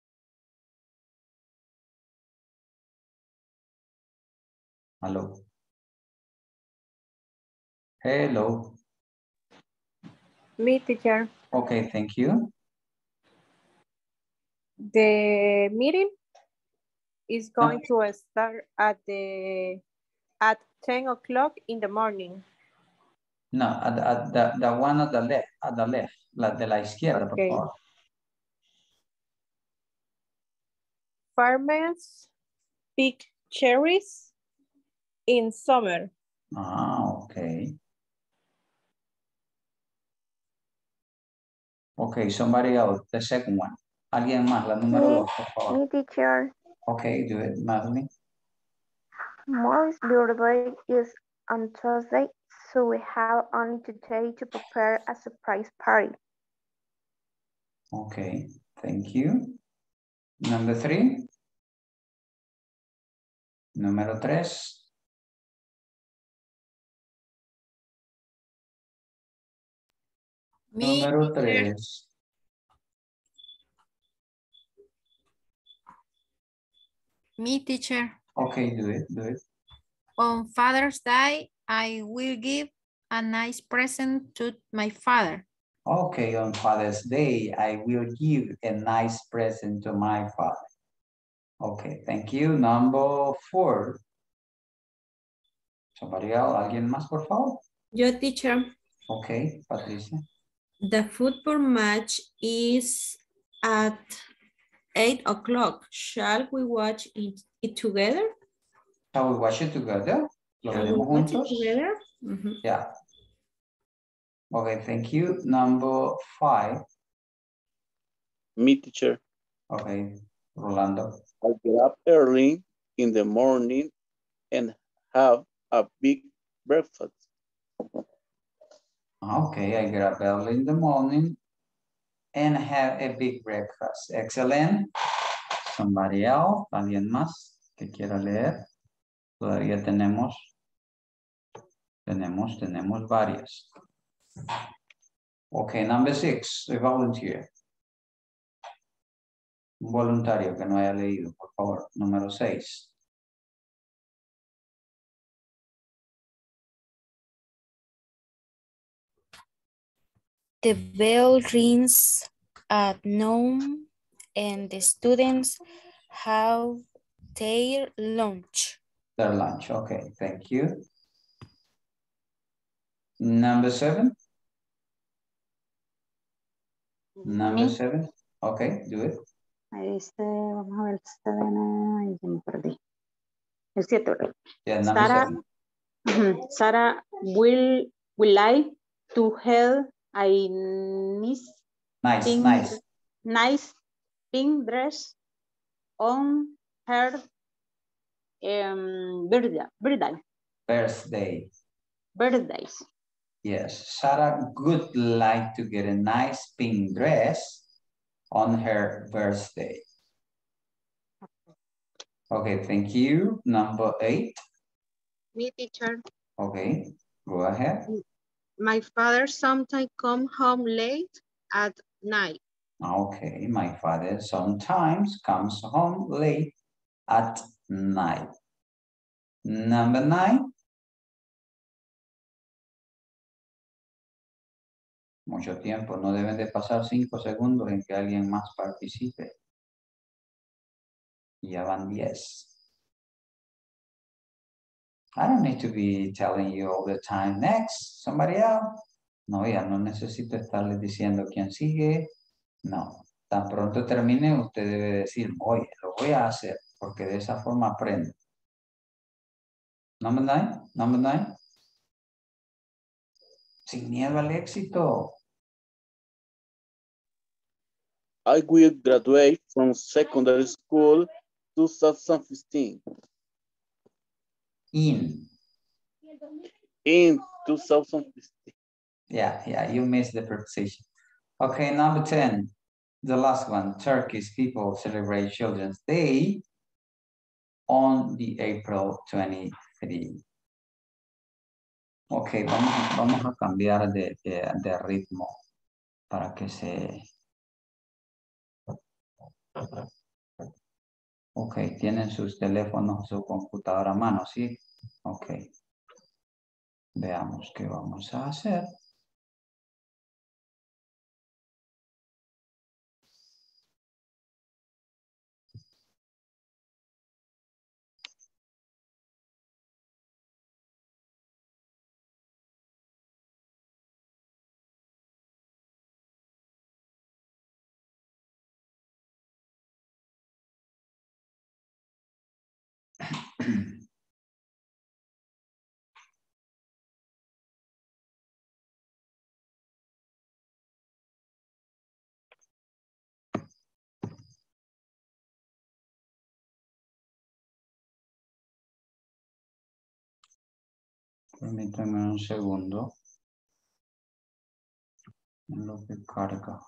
Hello. Hello. Me, teacher. Okay, thank you. The meeting is going to start at 10 o'clock in the morning. No, at the one at the left, la de la izquierda, Okay. por favor. farmers pick cherries in summer. Okay. Okay, somebody else, the second one. Alguien más, la número dos, por favor. Me, teacher. Okay, do it, Madeline. Molly's birthday is on Tuesday, so we have only today to prepare a surprise party. Okay, thank you. Number 3. Número 3. Me, Número teacher. 3. Me, teacher. Okay, do it, do it. On Father's Day, I will give a nice present to my father. Okay, on Father's Day, I will give a nice present to my father. Okay, thank you. Number 4. Somebody else, alguien más, por favor. Yo, teacher. Okay, Patricia. The football match is at 8 o'clock. Shall we watch it together? Shall we watch it together? ¿Lo Shall we veremos watch it juntos? together? Mhm. Yeah. Okay, thank you. Number 5. Me, teacher. Okay, Rolando. I get up early in the morning and have a big breakfast. Okay, I get up early in the morning and have a big breakfast. Excellent. Somebody else, alguien más que quiera leer. Todavía tenemos varias. Okay, number 6, a volunteer. Un voluntario que no haya leído, por favor. Número 6. The bell rings at noon and the students have their lunch. Their lunch. Okay, thank you. Number 7. Number Me. 7. Okay, do it. Vamos a ver, ay, ya me perdí. El 7, ¿verdad? Yeah, number Sarah, 7. Sarah will like to have a nice Nice. nice pink dress on her Birthday. birthdays. Yes, Sarah would like to get a nice pink dress on her birthday. Okay, thank you. Number 8. Me, teacher. Okay, go ahead. My father sometimes come home late at night. Okay, my father sometimes comes home late at night. Number 9. Mucho tiempo, no deben de pasar 5 segundos en que alguien más participe. Ya van 10. I don't need to be telling you all the time. Next, somebody else. No, ya no necesito estarles diciendo quién sigue. No, tan pronto termine, usted debe decir, oye, lo voy a hacer, porque de esa forma aprendo. Number 9. Sin miedo al éxito. I will graduate from secondary school 2015. In 2015. Yeah, you missed the preposition. Okay, number 10, the last one. Turkish people celebrate Children's Day on the April 23. Ok, vamos a cambiar de ritmo para que se... Ok, tienen sus teléfonos, su computadora a mano, ¿sí? Ok. Veamos qué vamos a hacer. Permítame un segundo. En lo que carga.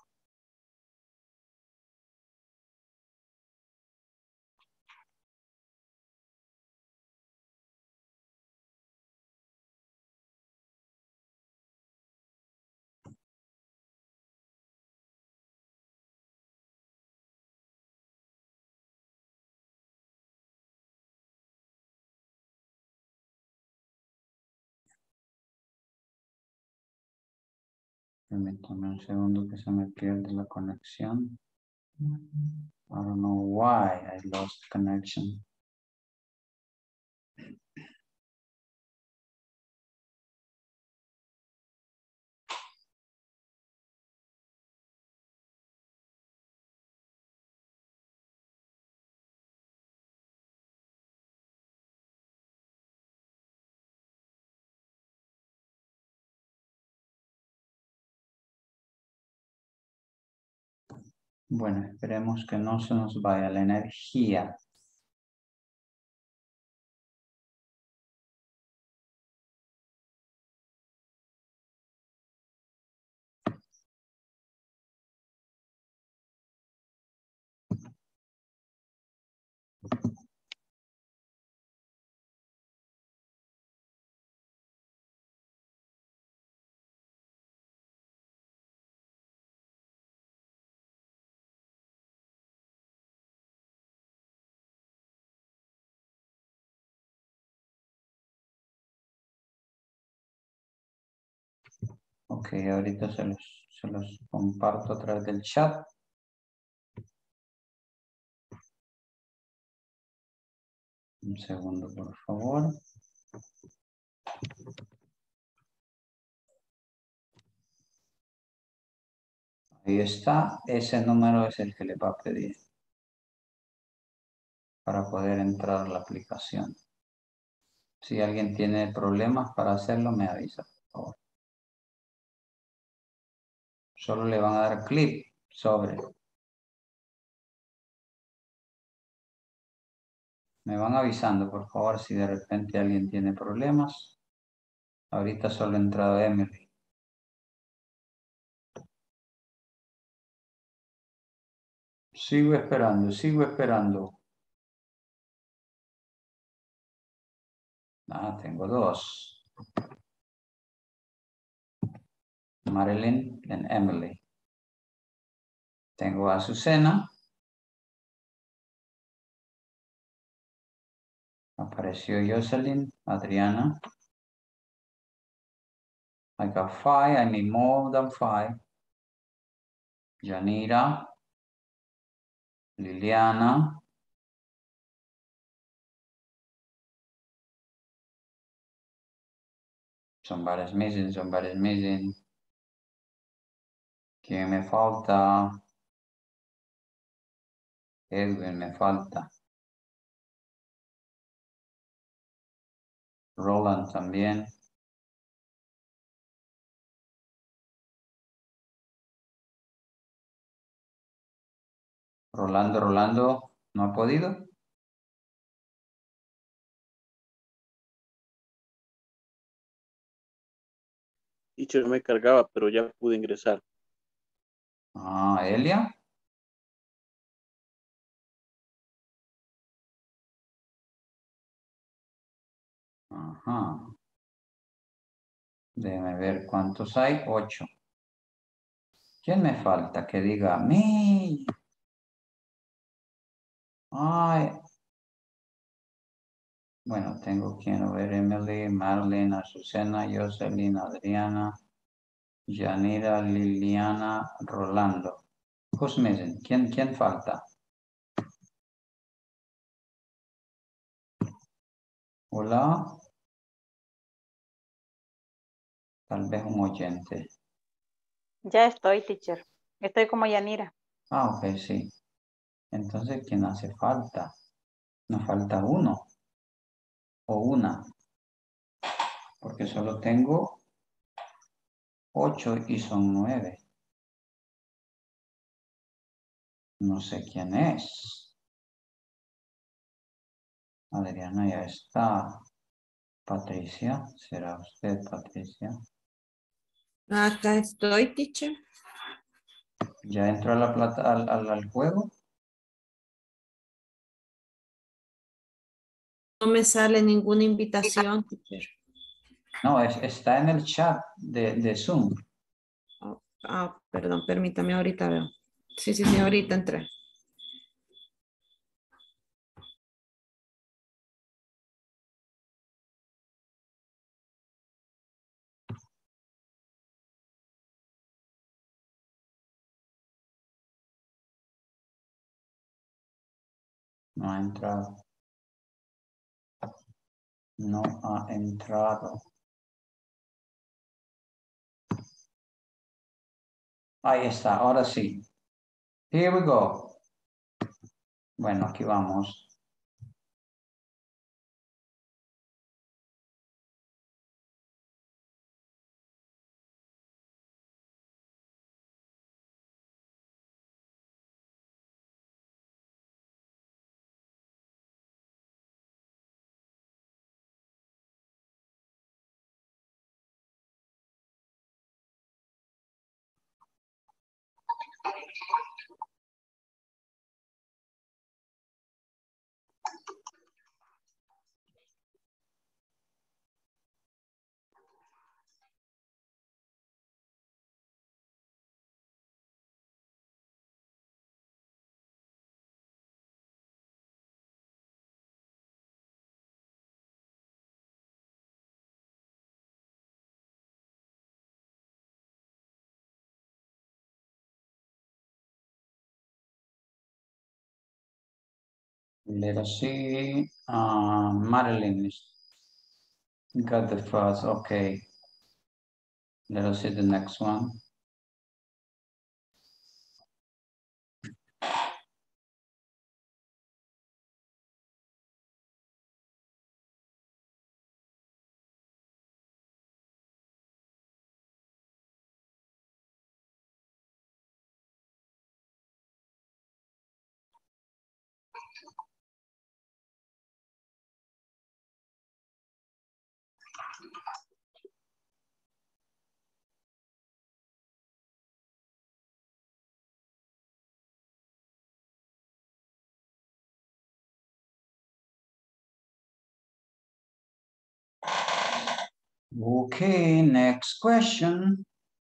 Permítame un segundo que se me pierde la conexión. I don't know why I lost connection. Bueno, esperemos que no se nos vaya la energía. Ok, ahorita se los comparto a través del chat. Un segundo, por favor. Ahí está. Ese número es el que le va a pedir para poder entrar a la aplicación. Si alguien tiene problemas para hacerlo, me avisa, por favor. Solo le van a dar clic sobre. Me van avisando, por favor, si de repente alguien tiene problemas. Ahorita solo ha entrado Emily. Sigo esperando, sigo esperando. Ah, tengo dos. Marilyn y Emily. Tengo a Azucena. Apareció Jocelyn, Adriana. I got 5, I need more than 5. Yanira. Liliana. Somebody's missing, somebody's missing. ¿Quién me falta? Edwin me falta. Roland también. Rolando, ¿no ha podido? Teacher, me cargaba, pero ya pude ingresar. Ah, Elia. Ajá. Déjeme ver cuántos hay. 8. ¿Quién me falta? Que diga a mí. Ay. Bueno, quiero ver Emily, Marlene, Azucena, Jocelyn, Adriana, Yanira, Liliana, Rolando. Who's missing? ¿Quién falta? Hola. Tal vez un oyente. Ya estoy, teacher. Estoy como Yanira. Ah, ok, sí. Entonces, ¿quién hace falta? Nos falta uno. o una. Porque solo tengo 8 y son 9. No sé quién es. Adriana ya está. Patricia, ¿será usted, Patricia? Acá estoy, teacher. ¿Ya entró a la plata, al juego? No me sale ninguna invitación, teacher. No, está en el chat de Zoom. Perdón, permítame, ahorita veo. Sí, ahorita entré. No ha entrado. No ha entrado. Ahí está, ahora sí. Here we go. Bueno, aquí vamos. Let us see. Madeline got the first. Okay. Let us see the next one. Okay, next question.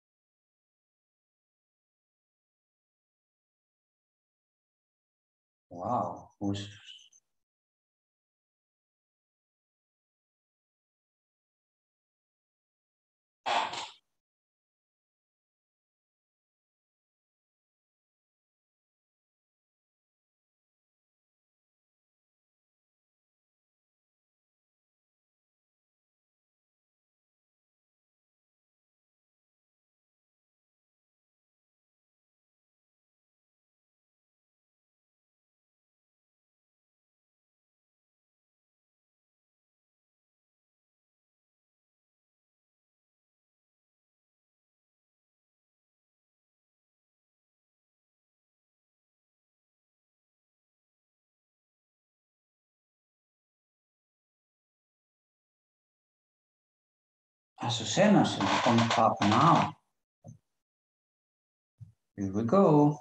Wow, who's Azucena's on top now. Here we go.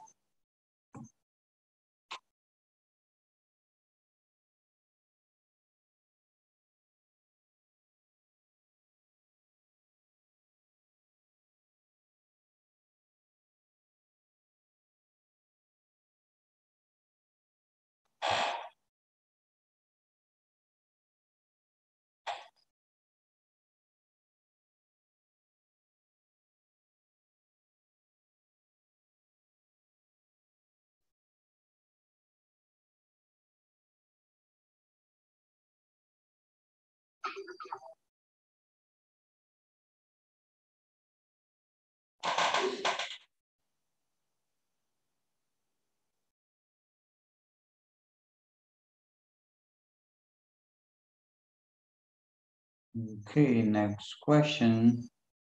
Okay, next question.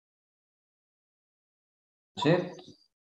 That's it.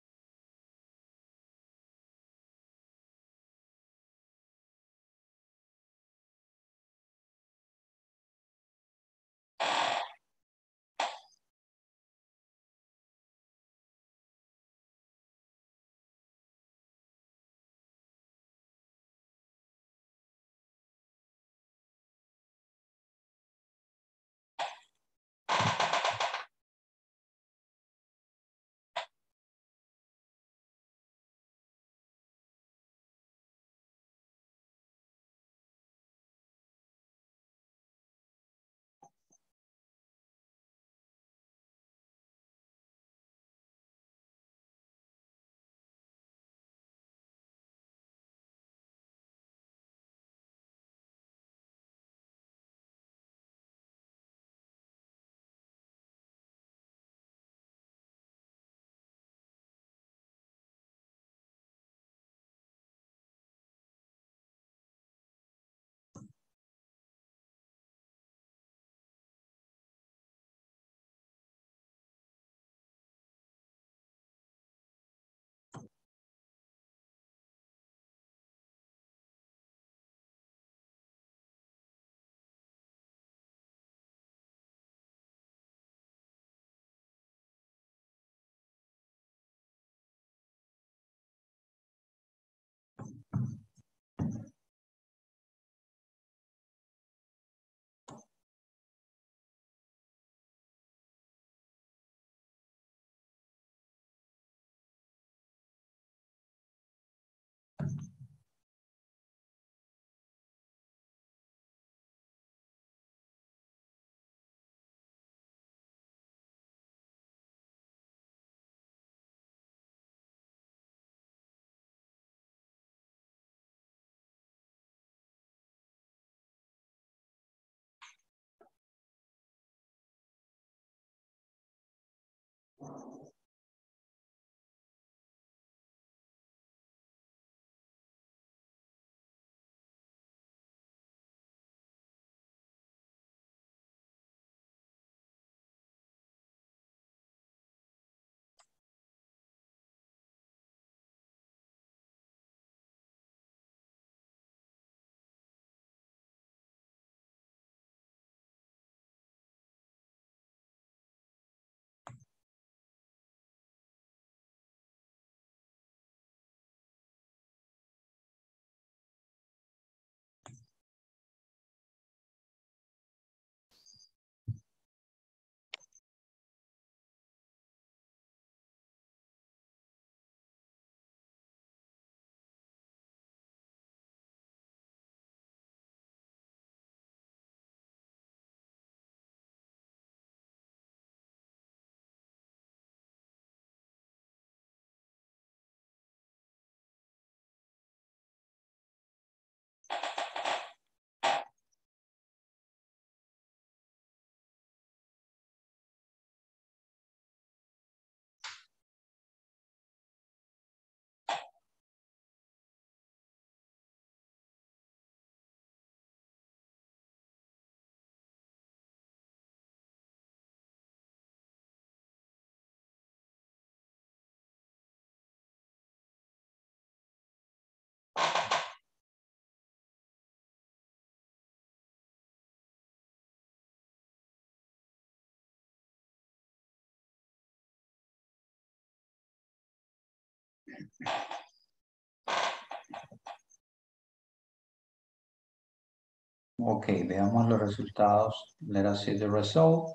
Ok, veamos los resultados. Let us see the result.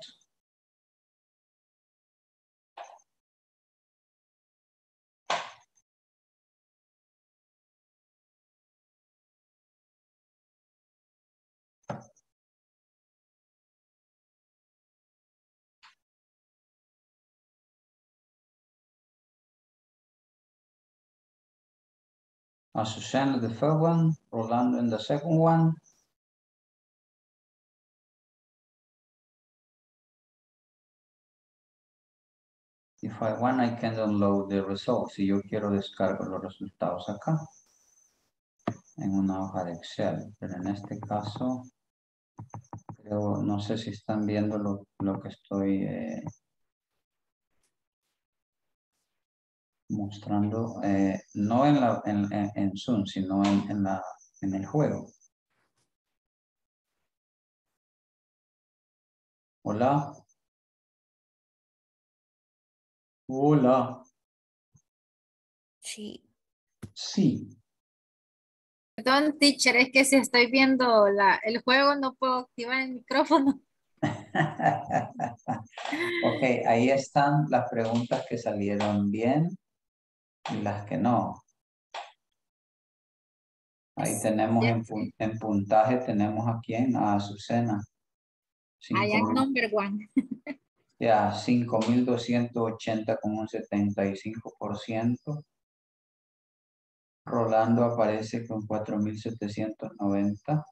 Azucena the first one, Rolando in the second one. If I want, I can download the results. Si yo quiero, descargo los resultados acá en una hoja de Excel. Pero en este caso, Pero no sé si están viendo lo que estoy mostrando, no en Zoom, sino en el juego. Hola. Hola. Sí. Sí. Perdón, teacher, es que si estoy viendo el juego no puedo activar el micrófono. Ok, ahí están las preguntas que salieron bien y las que no. Ahí tenemos en puntaje, tenemos a quién, a Azucena. I am number one. Ya, 5.280 con un 75%. Rolando aparece con 4.790.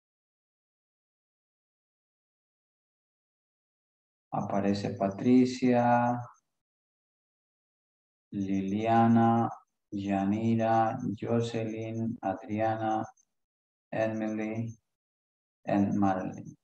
Aparece Patricia, Liliana, Yanira, Jocelyn, Adriana, Emily, and Marilyn.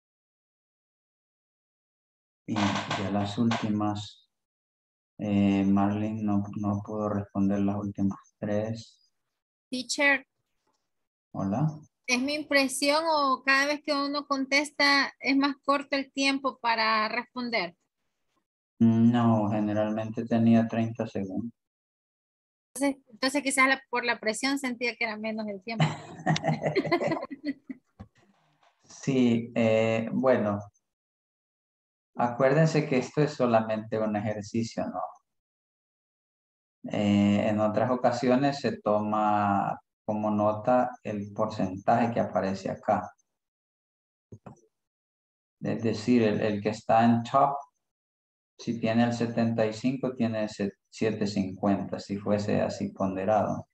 Y ya las últimas, Marilyn no pudo responder las últimas 3. Teacher, Hola. ¿es mi impresión o cada vez que uno contesta es más corto el tiempo para responder? No, generalmente tenía 30 segundos. Entonces quizás por la presión sentía que era menos el tiempo. Sí, bueno, acuérdense que esto es solamente un ejercicio, ¿no? En otras ocasiones se toma como nota el porcentaje que aparece acá. Es decir, el que está en top, si tiene el 75, tiene 750, si fuese así ponderado.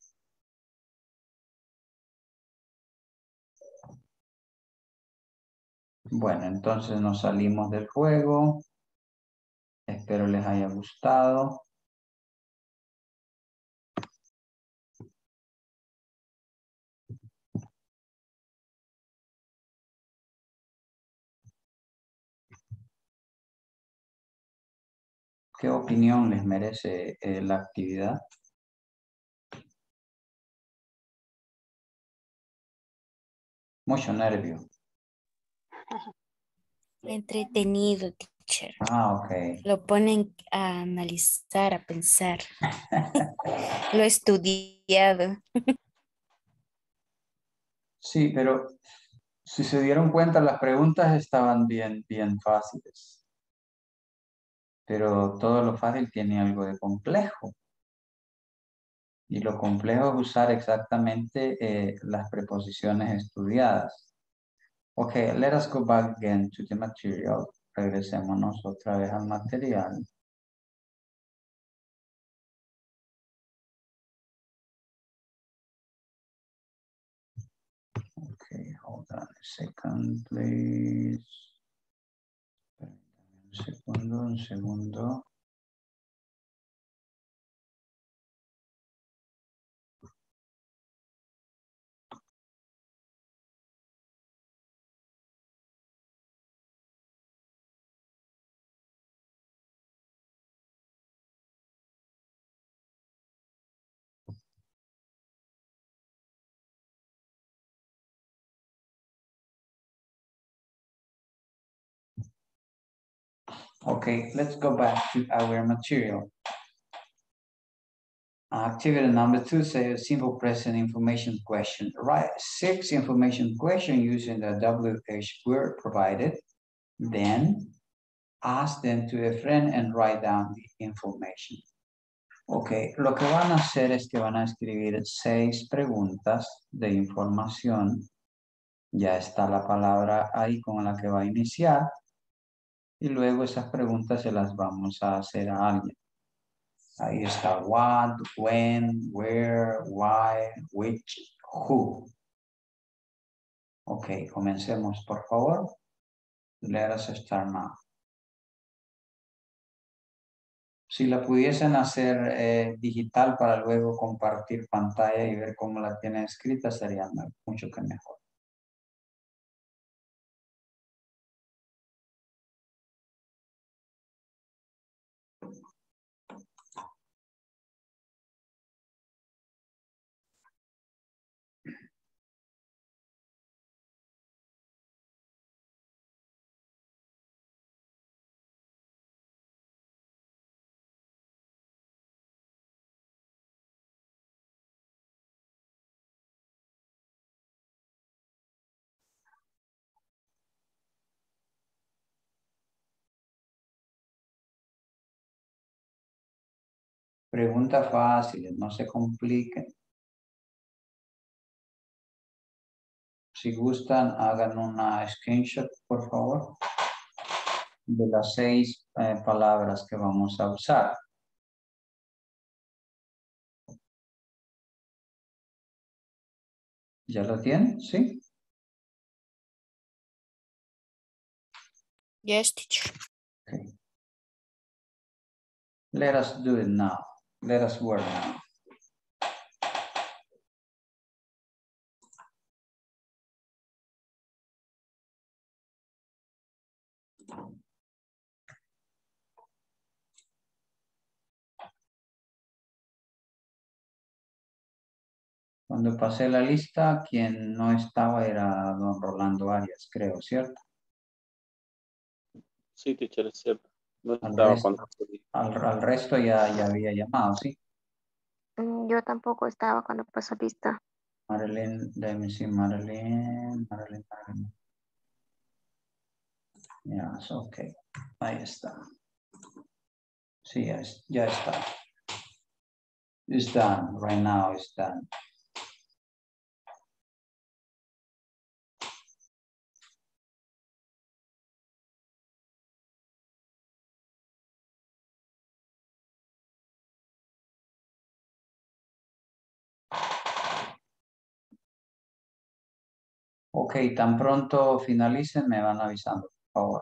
Bueno, entonces nos salimos del juego. Espero les haya gustado. ¿Qué opinión les merece la actividad? Mucho nervio. Entretenido, teacher. Ah, ok. Lo ponen a analizar, a pensar. Lo he estudiado. Sí, pero si se dieron cuenta, las preguntas estaban bien fáciles. Pero todo lo fácil tiene algo de complejo. Y lo complejo es usar exactamente las preposiciones estudiadas. Ok, let us go back again to the material. Regresémonos otra vez al material. Okay, hold on a second, please. Un segundo. Okay, let's go back to our material. Activity number 2 says simple present information question. Write 6 information questions using the WH word provided. Then ask them to a friend and write down the information. Ok, lo que van a hacer es que van a escribir 6 preguntas de información. Ya está la palabra ahí con la que va a iniciar. Y luego esas preguntas se las vamos a hacer a alguien. Ahí está what, when, where, why, which, who. Ok, comencemos, por favor. Let us start now. Si la pudiesen hacer digital para luego compartir pantalla y ver cómo la tienen escrita, sería mucho que mejor. Preguntas fáciles, no se compliquen. Si gustan, hagan una screenshot, por favor, de las 6 palabras que vamos a usar. ¿Ya lo tienen? ¿Sí? Yes, teacher. Okay. Let us do it now. Let us work now. Cuando pasé la lista, quien no estaba era don Rolando Arias, creo, ¿cierto? Sí, teacher, es cierto. No Al estaba resto, cuando... al resto ya había llamado, ¿sí? Yo tampoco estaba cuando pasó lista. Marilyn, let me see, Marilyn. Yes, ok. Ahí está. Sí, ya está. It's done. Right now it's done. Ok, tan pronto finalicen, me van avisando, por favor.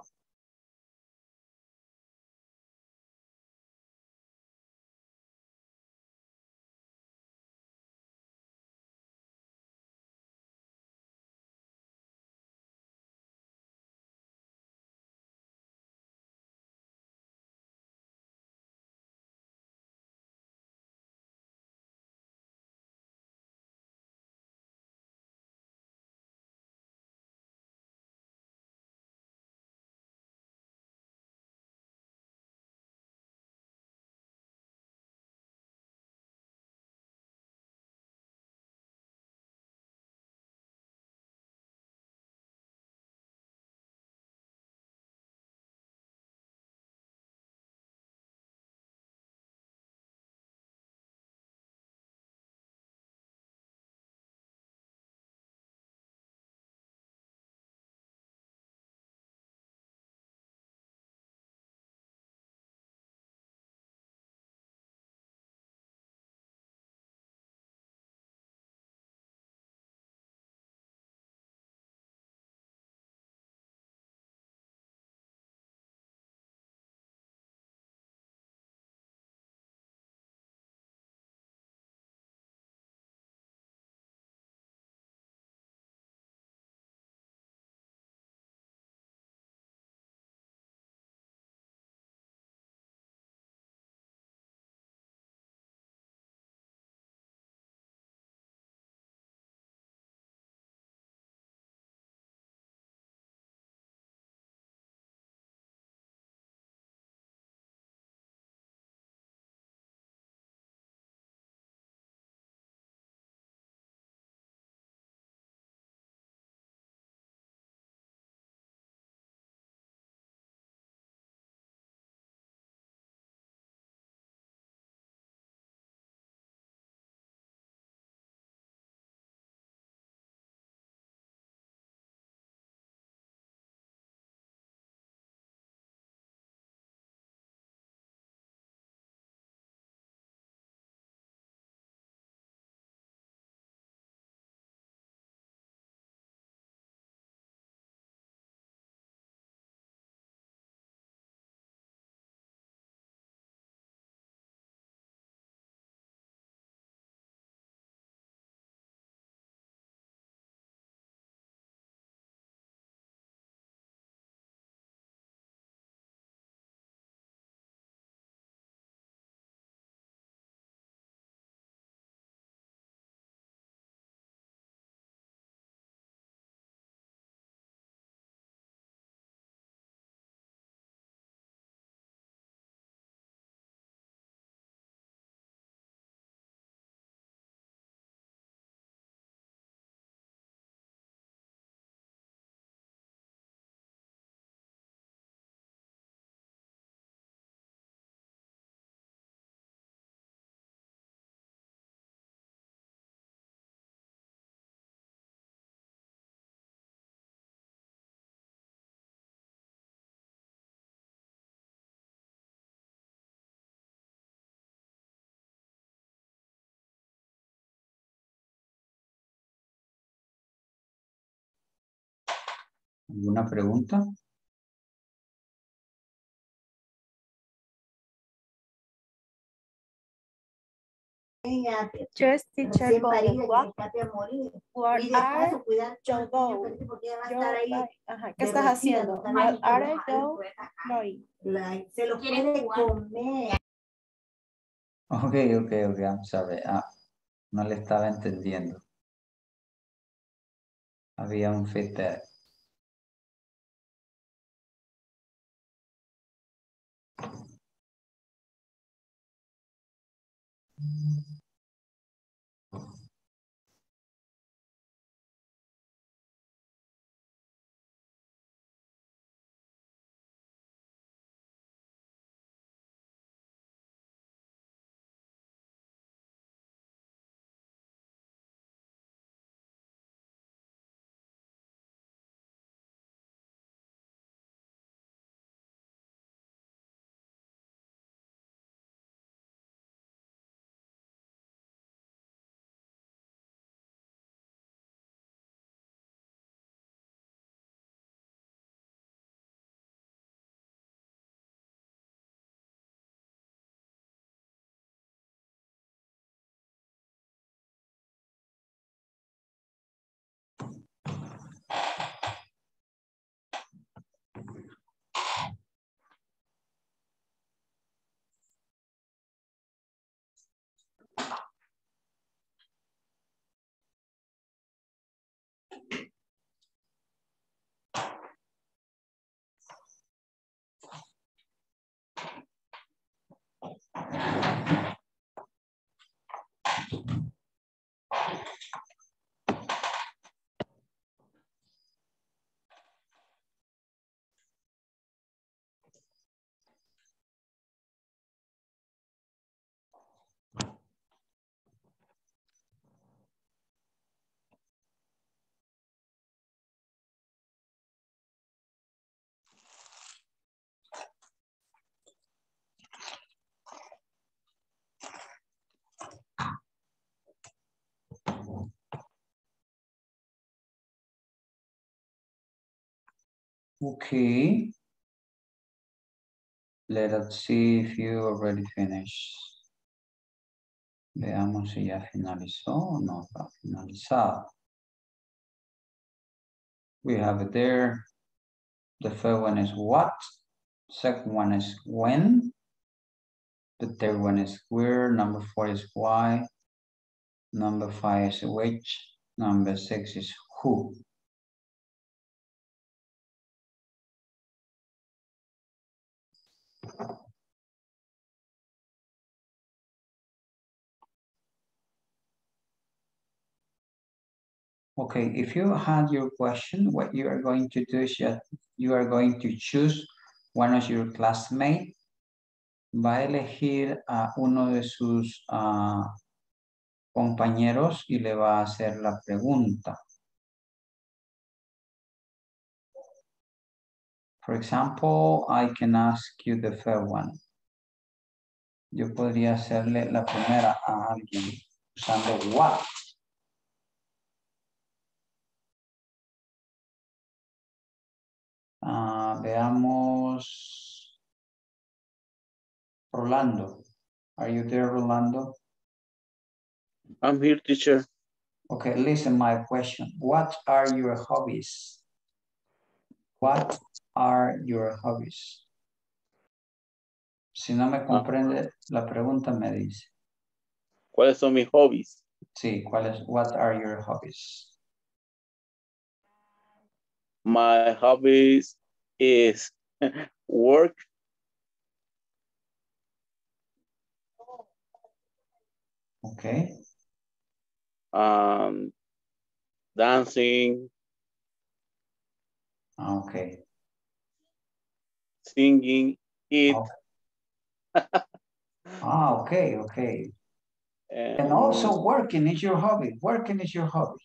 ¿Alguna pregunta? Just teacher con what are you go? Ajá, ¿qué estás haciendo? What are you doing? Se lo quiere comer. Ok, I'm sorry. No le estaba entendiendo. Había un feedback. Okay. Let us see if you already finished. Veamos si ya finalizó o no está finalizado. We have it there. The first one is what. Second one is when. The third one is where. Number 4 is why. Number 5 is which. Number 6 is who. Okay, if you had your question, what you are going to do is you are going to choose one of your classmates. Va a elegir a uno de sus compañeros y le va a hacer la pregunta. For example, I can ask you the first one. Yo podría hacerle la primera a alguien usando what. Veamos. Rolando. Are you there, Rolando? I'm here, teacher. Okay, listen my question. What are your hobbies? What are your hobbies? Si no me comprende la pregunta, me dice. ¿Cuáles son mis hobbies? Sí, what are your hobbies? My hobbies is work. Okay. Dancing. Okay. Singing, eat. Okay. And also working is your hobby. Working is your hobby.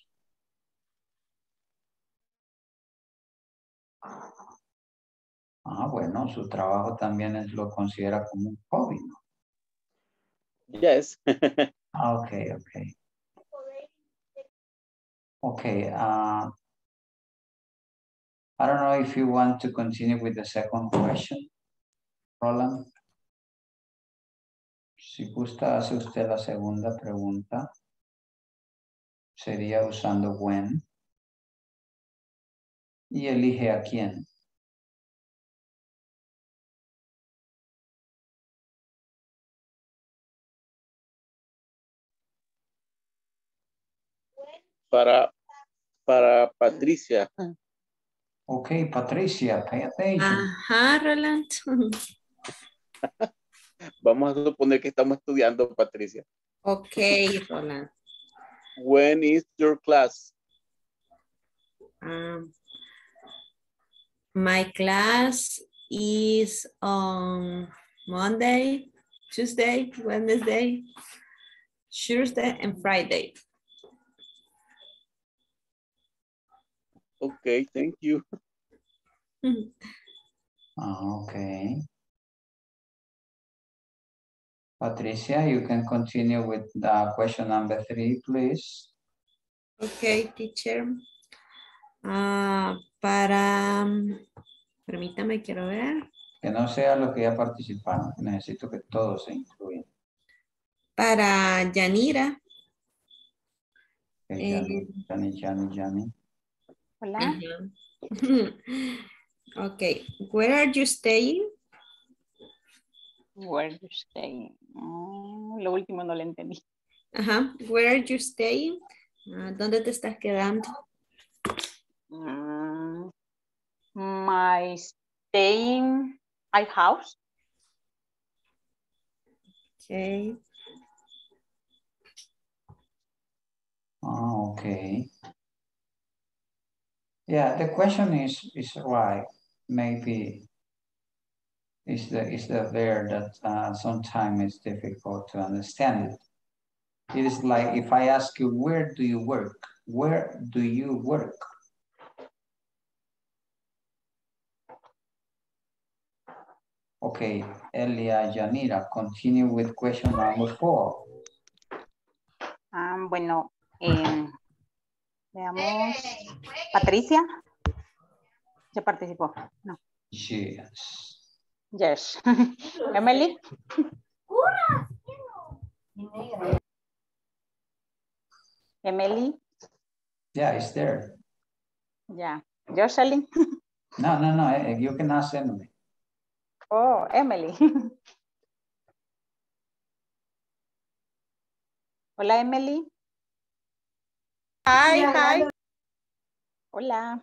Bueno, su trabajo también lo considera como un hobby, ¿no? Yes. Okay. Okay. I don't know if you want to continue with the second question, Roland. Si gusta, hace usted la segunda pregunta. Sería usando when. Y elige a quién. Para Patricia. Okay, Patricia, pay attention. Ajá, Roland. Vamos a suponer que estamos estudiando, Patricia. Ok, Roland. When is your class? My class is on Monday, Tuesday, Wednesday, Thursday, and Friday. Okay, thank you. Okay. Patricia, you can continue with question number 3, please. Ok, teacher. Permítame, quiero ver. Que no sea lo que ya participaron. Necesito que todos se incluyan. Para Yanira. Okay, Jani. Hola. Okay, where are you staying? Where you staying? Lo último no lo entendí. Ajá, where are you staying? ¿Dónde te estás quedando? My staying my house. Okay. Oh, okay. Yeah, the question is right. Maybe is the there that sometimes it's difficult to understand it. It is like if I ask you, where do you work? Where do you work? Okay, Elia Yanira, continue with question number 4. Bueno, veamos. Patricia. ¿Ya participó? No. Yes. Yes. Emily. Emily. Yeah, it's there. Yeah. Jocelyn. No, you can ask Emily. Oh, Emily. Hola, Emily. Hi. Hola.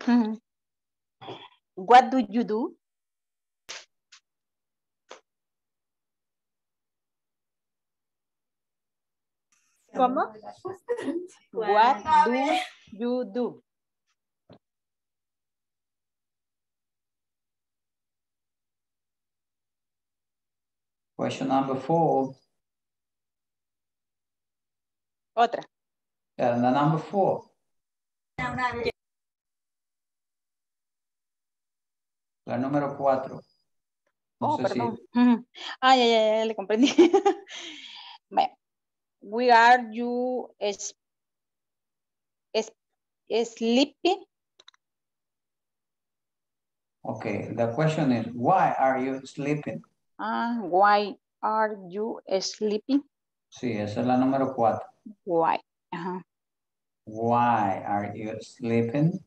What do you do? ¿Cómo? What do you do? Question number 4. Otra. And the number 4. La número 4. No sé perdón. si... ya, le comprendí. We are you sleeping? Okay, the question is, why are you sleeping? Why are you sleeping? Sí, esa es la número 4. Why? Why are you sleeping?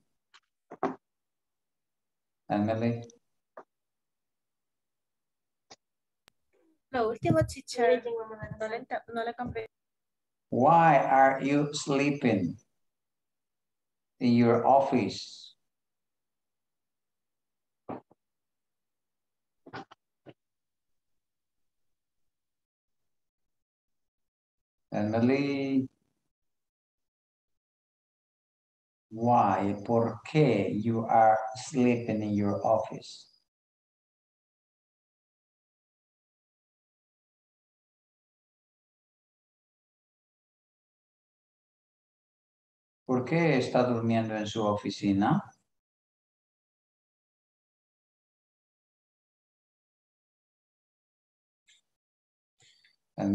Emily. Lo último, teacher. No le compré. Why are you sleeping in your office? Emily. Why? ¿Por qué you are sleeping in your office? ¿Por qué está durmiendo en su oficina?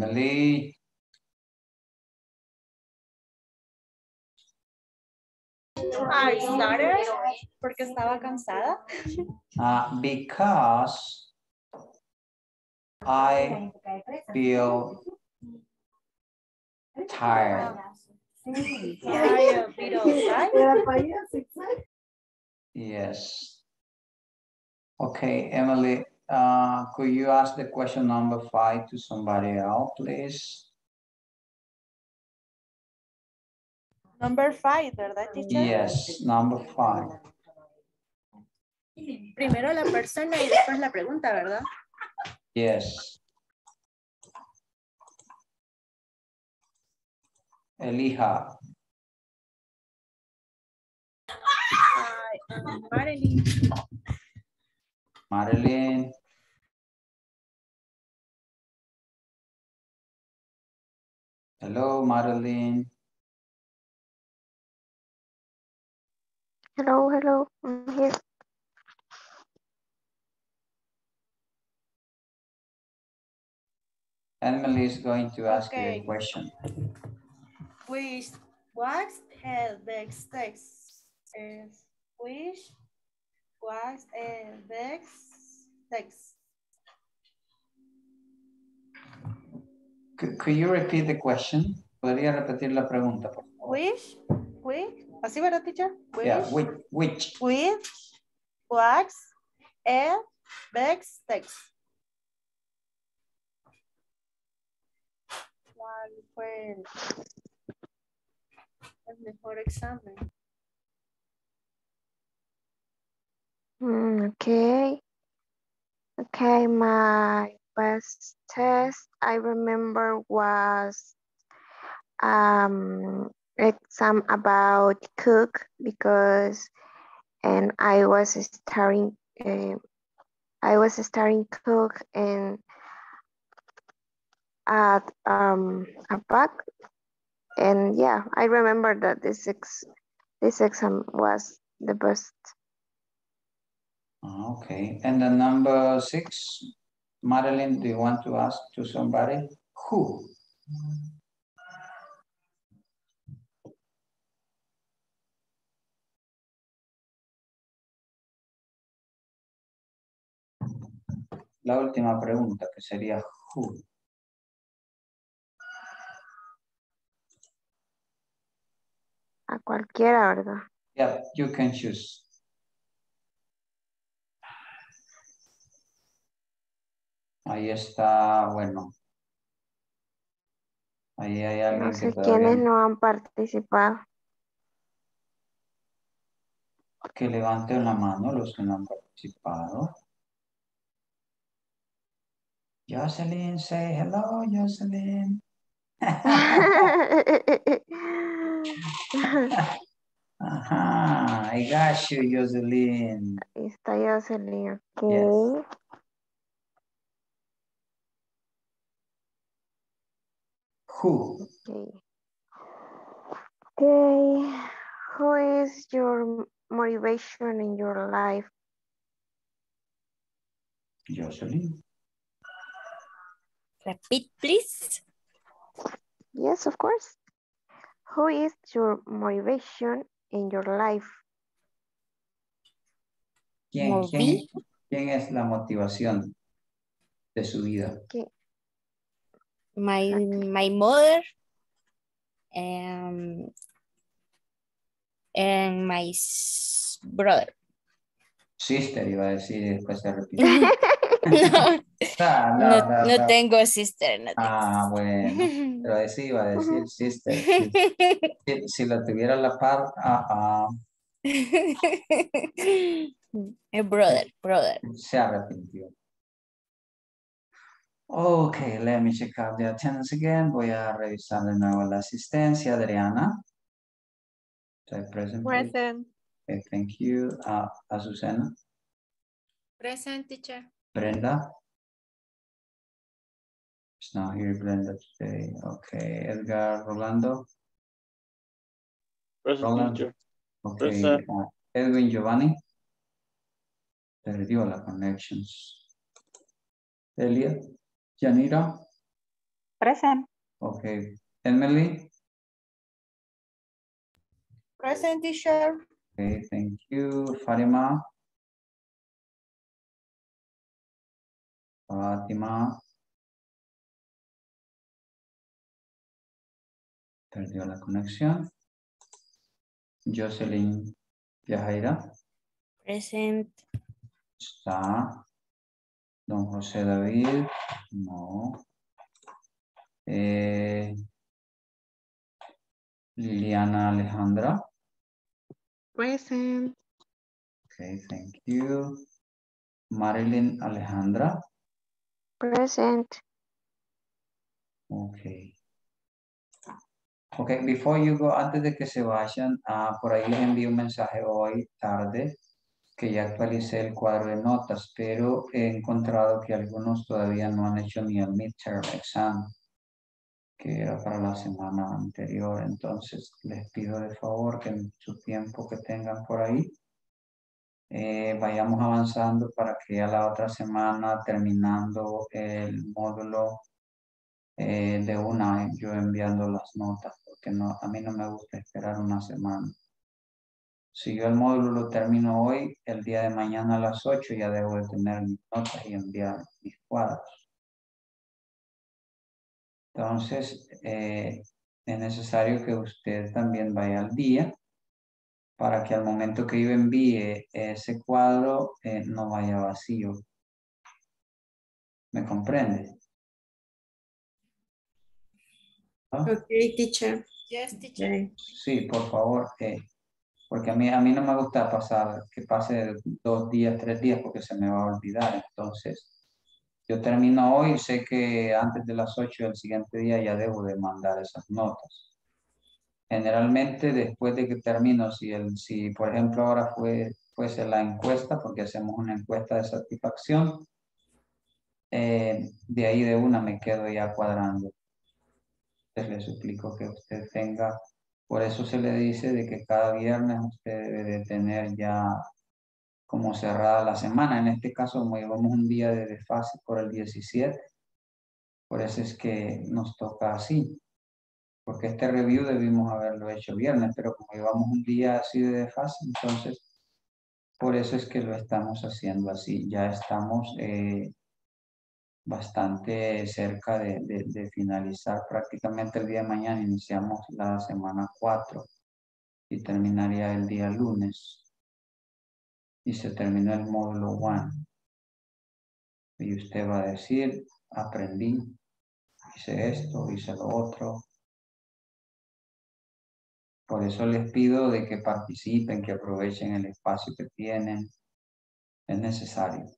Emily. I started porque estaba cansada. Because I feel tired. I a bit outside. Yes. Okay, Emily, could you ask the question number 5 to somebody else, please? Number 5, ¿verdad, teacher? Yes, number 5. Primero la persona y después la pregunta, ¿verdad? Yes. Elija. I am Marilyn. Marilyn. Hello, Marilyn. Hello, hello. I'm here. Emily is going to ask you a Okay. question. Which was the next text? Which was the next text? Could you repeat the question? ¿Podría repetir la pregunta, por favor? Which, así, ¿verdad, teacher? Yeah, which. Which was the next text? ¿Cuál fue el mejor examen? Okay. Okay, my best test I remember was exam about cook because and I was starting cook and at a back, and yeah, I remember that this exam was the best. Okay, and the number 6, Madeline, do you want to ask to somebody? Who? La última pregunta, que sería who. A cualquiera, ¿verdad? Yeah, you can choose. Ahí está, bueno. Ahí hay alguien No que sé todavía quiénes no han participado. que levanten la mano los que no han participado. Jocelyn, say hello, Jocelyn. Ajá, I got you, Jocelyn. Ahí está Jocelyn, ok. Yes. Who? Okay. Who is your motivation in your life? Jocelyn. Repeat, please. Yes, of course. Who is your motivation in your life? ¿Quién es la motivación de su vida? Okay. My mother and my brother. Sister, iba a decir, y después se repite. No tengo sister. No tengo sister. Bueno, pero así iba a decir sister. Si la tuviera a la par, brother. Se arrepintió. Okay, let me check out the attendance again. Voy a revisar de nuevo la asistencia. Adriana. Present. Present. Okay, thank you. Azucena. Present, teacher. Brenda. It's not here, Brenda, today. Okay, Edgar, Rolando. Present, Roland. teacher. Okay, Present. Edwin Giovanni. Perdió la connections. Elia. Yanira. Present. Okay, Emily. Present, teacher. Okay, thank you. Fatima. Fátima. Perdió la conexión. Jocelyn Yajaira. Present. Está. Don José David. No. Liliana Alejandra. Present. Okay, thank you. Marilyn Alejandra. Present. Okay. Okay, before you go, antes de que se vayan, por ahí les envío un mensaje hoy tarde que ya actualicé el cuadro de notas, pero he encontrado que algunos todavía no han hecho ni el midterm exam, que era para la semana anterior. Entonces, les pido de favor que en su tiempo que tengan por ahí, vayamos avanzando para que ya la otra semana, terminando el módulo de una, yo enviando las notas, porque no, a mí no me gusta esperar una semana. Si yo el módulo lo termino hoy, el día de mañana a las 8 ya debo de tener mis notas y enviar mis cuadros. Entonces, es necesario que usted también vaya al día para que al momento que yo envíe ese cuadro no vaya vacío. ¿Me comprende? ¿Ah? Ok, teacher. Yes, teacher. Okay. Sí, por favor, porque a mí no me gusta que pase 2 días, 3 días, porque se me va a olvidar. Entonces, yo termino hoy, sé que antes de las 8 del siguiente día ya debo de mandar esas notas. Generalmente, después de que termino, si por ejemplo ahora fuese la encuesta, porque hacemos una encuesta de satisfacción, de ahí de una me quedo ya cuadrando. Entonces le suplico que usted tenga, por eso se le dice de que cada viernes usted debe de tener ya como cerrada la semana. En este caso, como llevamos un día de desfase por el 17, por eso es que nos toca así. Porque este review debimos haberlo hecho viernes, pero como llevamos un día así de desfase, entonces por eso es que lo estamos haciendo así. Ya estamos bastante cerca de finalizar. Prácticamente el día de mañana iniciamos la semana 4 y terminaría el día lunes. Y se terminó el módulo 1. Y usted va a decir, aprendí, hice esto, hice lo otro. Por eso les pido de que participen, que aprovechen el espacio que tienen. Es necesario.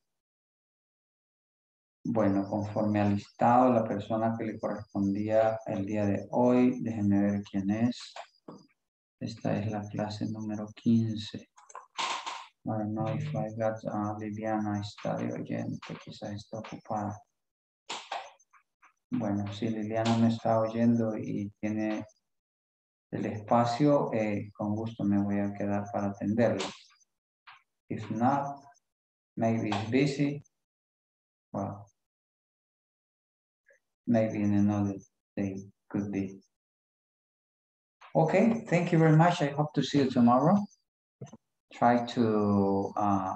Bueno, conforme al listado, la persona que le correspondía el día de hoy, déjenme ver quién es. Esta es la clase número 15. I don't know if I got Liliana está de oyente, quizás está ocupada. Bueno, si Liliana me está oyendo y tiene el espacio, con gusto me voy a quedar para atenderlo. If not, maybe it's busy. Well, maybe in another day could be. Okay, thank you very much. I hope to see you tomorrow. Try to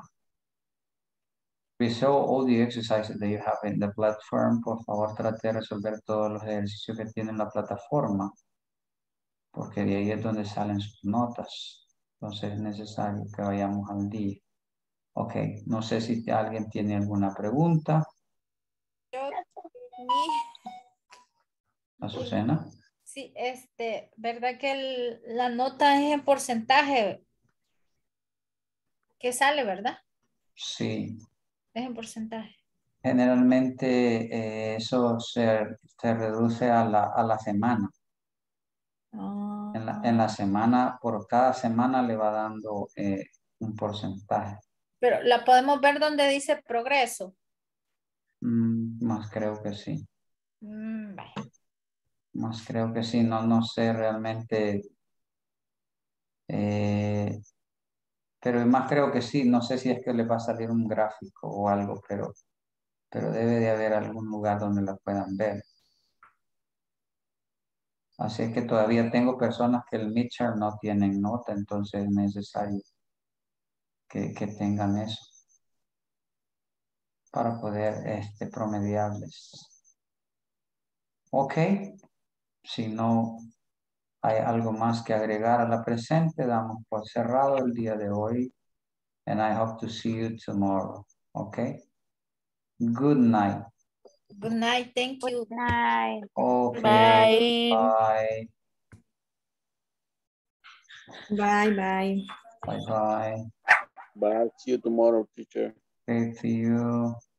resolve all the exercises that you have in the platform. Por favor, trate de resolver todos los ejercicios que tiene en la plataforma, porque de ahí es donde salen sus notas. Entonces es necesario que vayamos al día. Ok, no sé si alguien tiene alguna pregunta. Azucena. Sí, ¿verdad que la nota es en porcentaje que sale, verdad? Sí. Es en porcentaje. Generalmente eso se reduce a la semana. En la semana, por cada semana le va dando un porcentaje. Pero la podemos ver donde dice progreso. Más creo que sí. Vale. Más creo que sí. No sé realmente. Pero más creo que sí. No sé si es que le va a salir un gráfico o algo, pero debe de haber algún lugar donde la puedan ver. Así es que todavía tengo personas que el midterm no tienen nota, entonces es necesario que tengan eso para poder promediarles. Ok, si no hay algo más que agregar a la presente, damos por cerrado el día de hoy. And I hope to see you tomorrow. Okay? Good night. Good night. Thank you. Good night. Okay. Bye. Bye. Bye, bye. Bye bye. Bye. See you tomorrow, teacher. Okay, see you.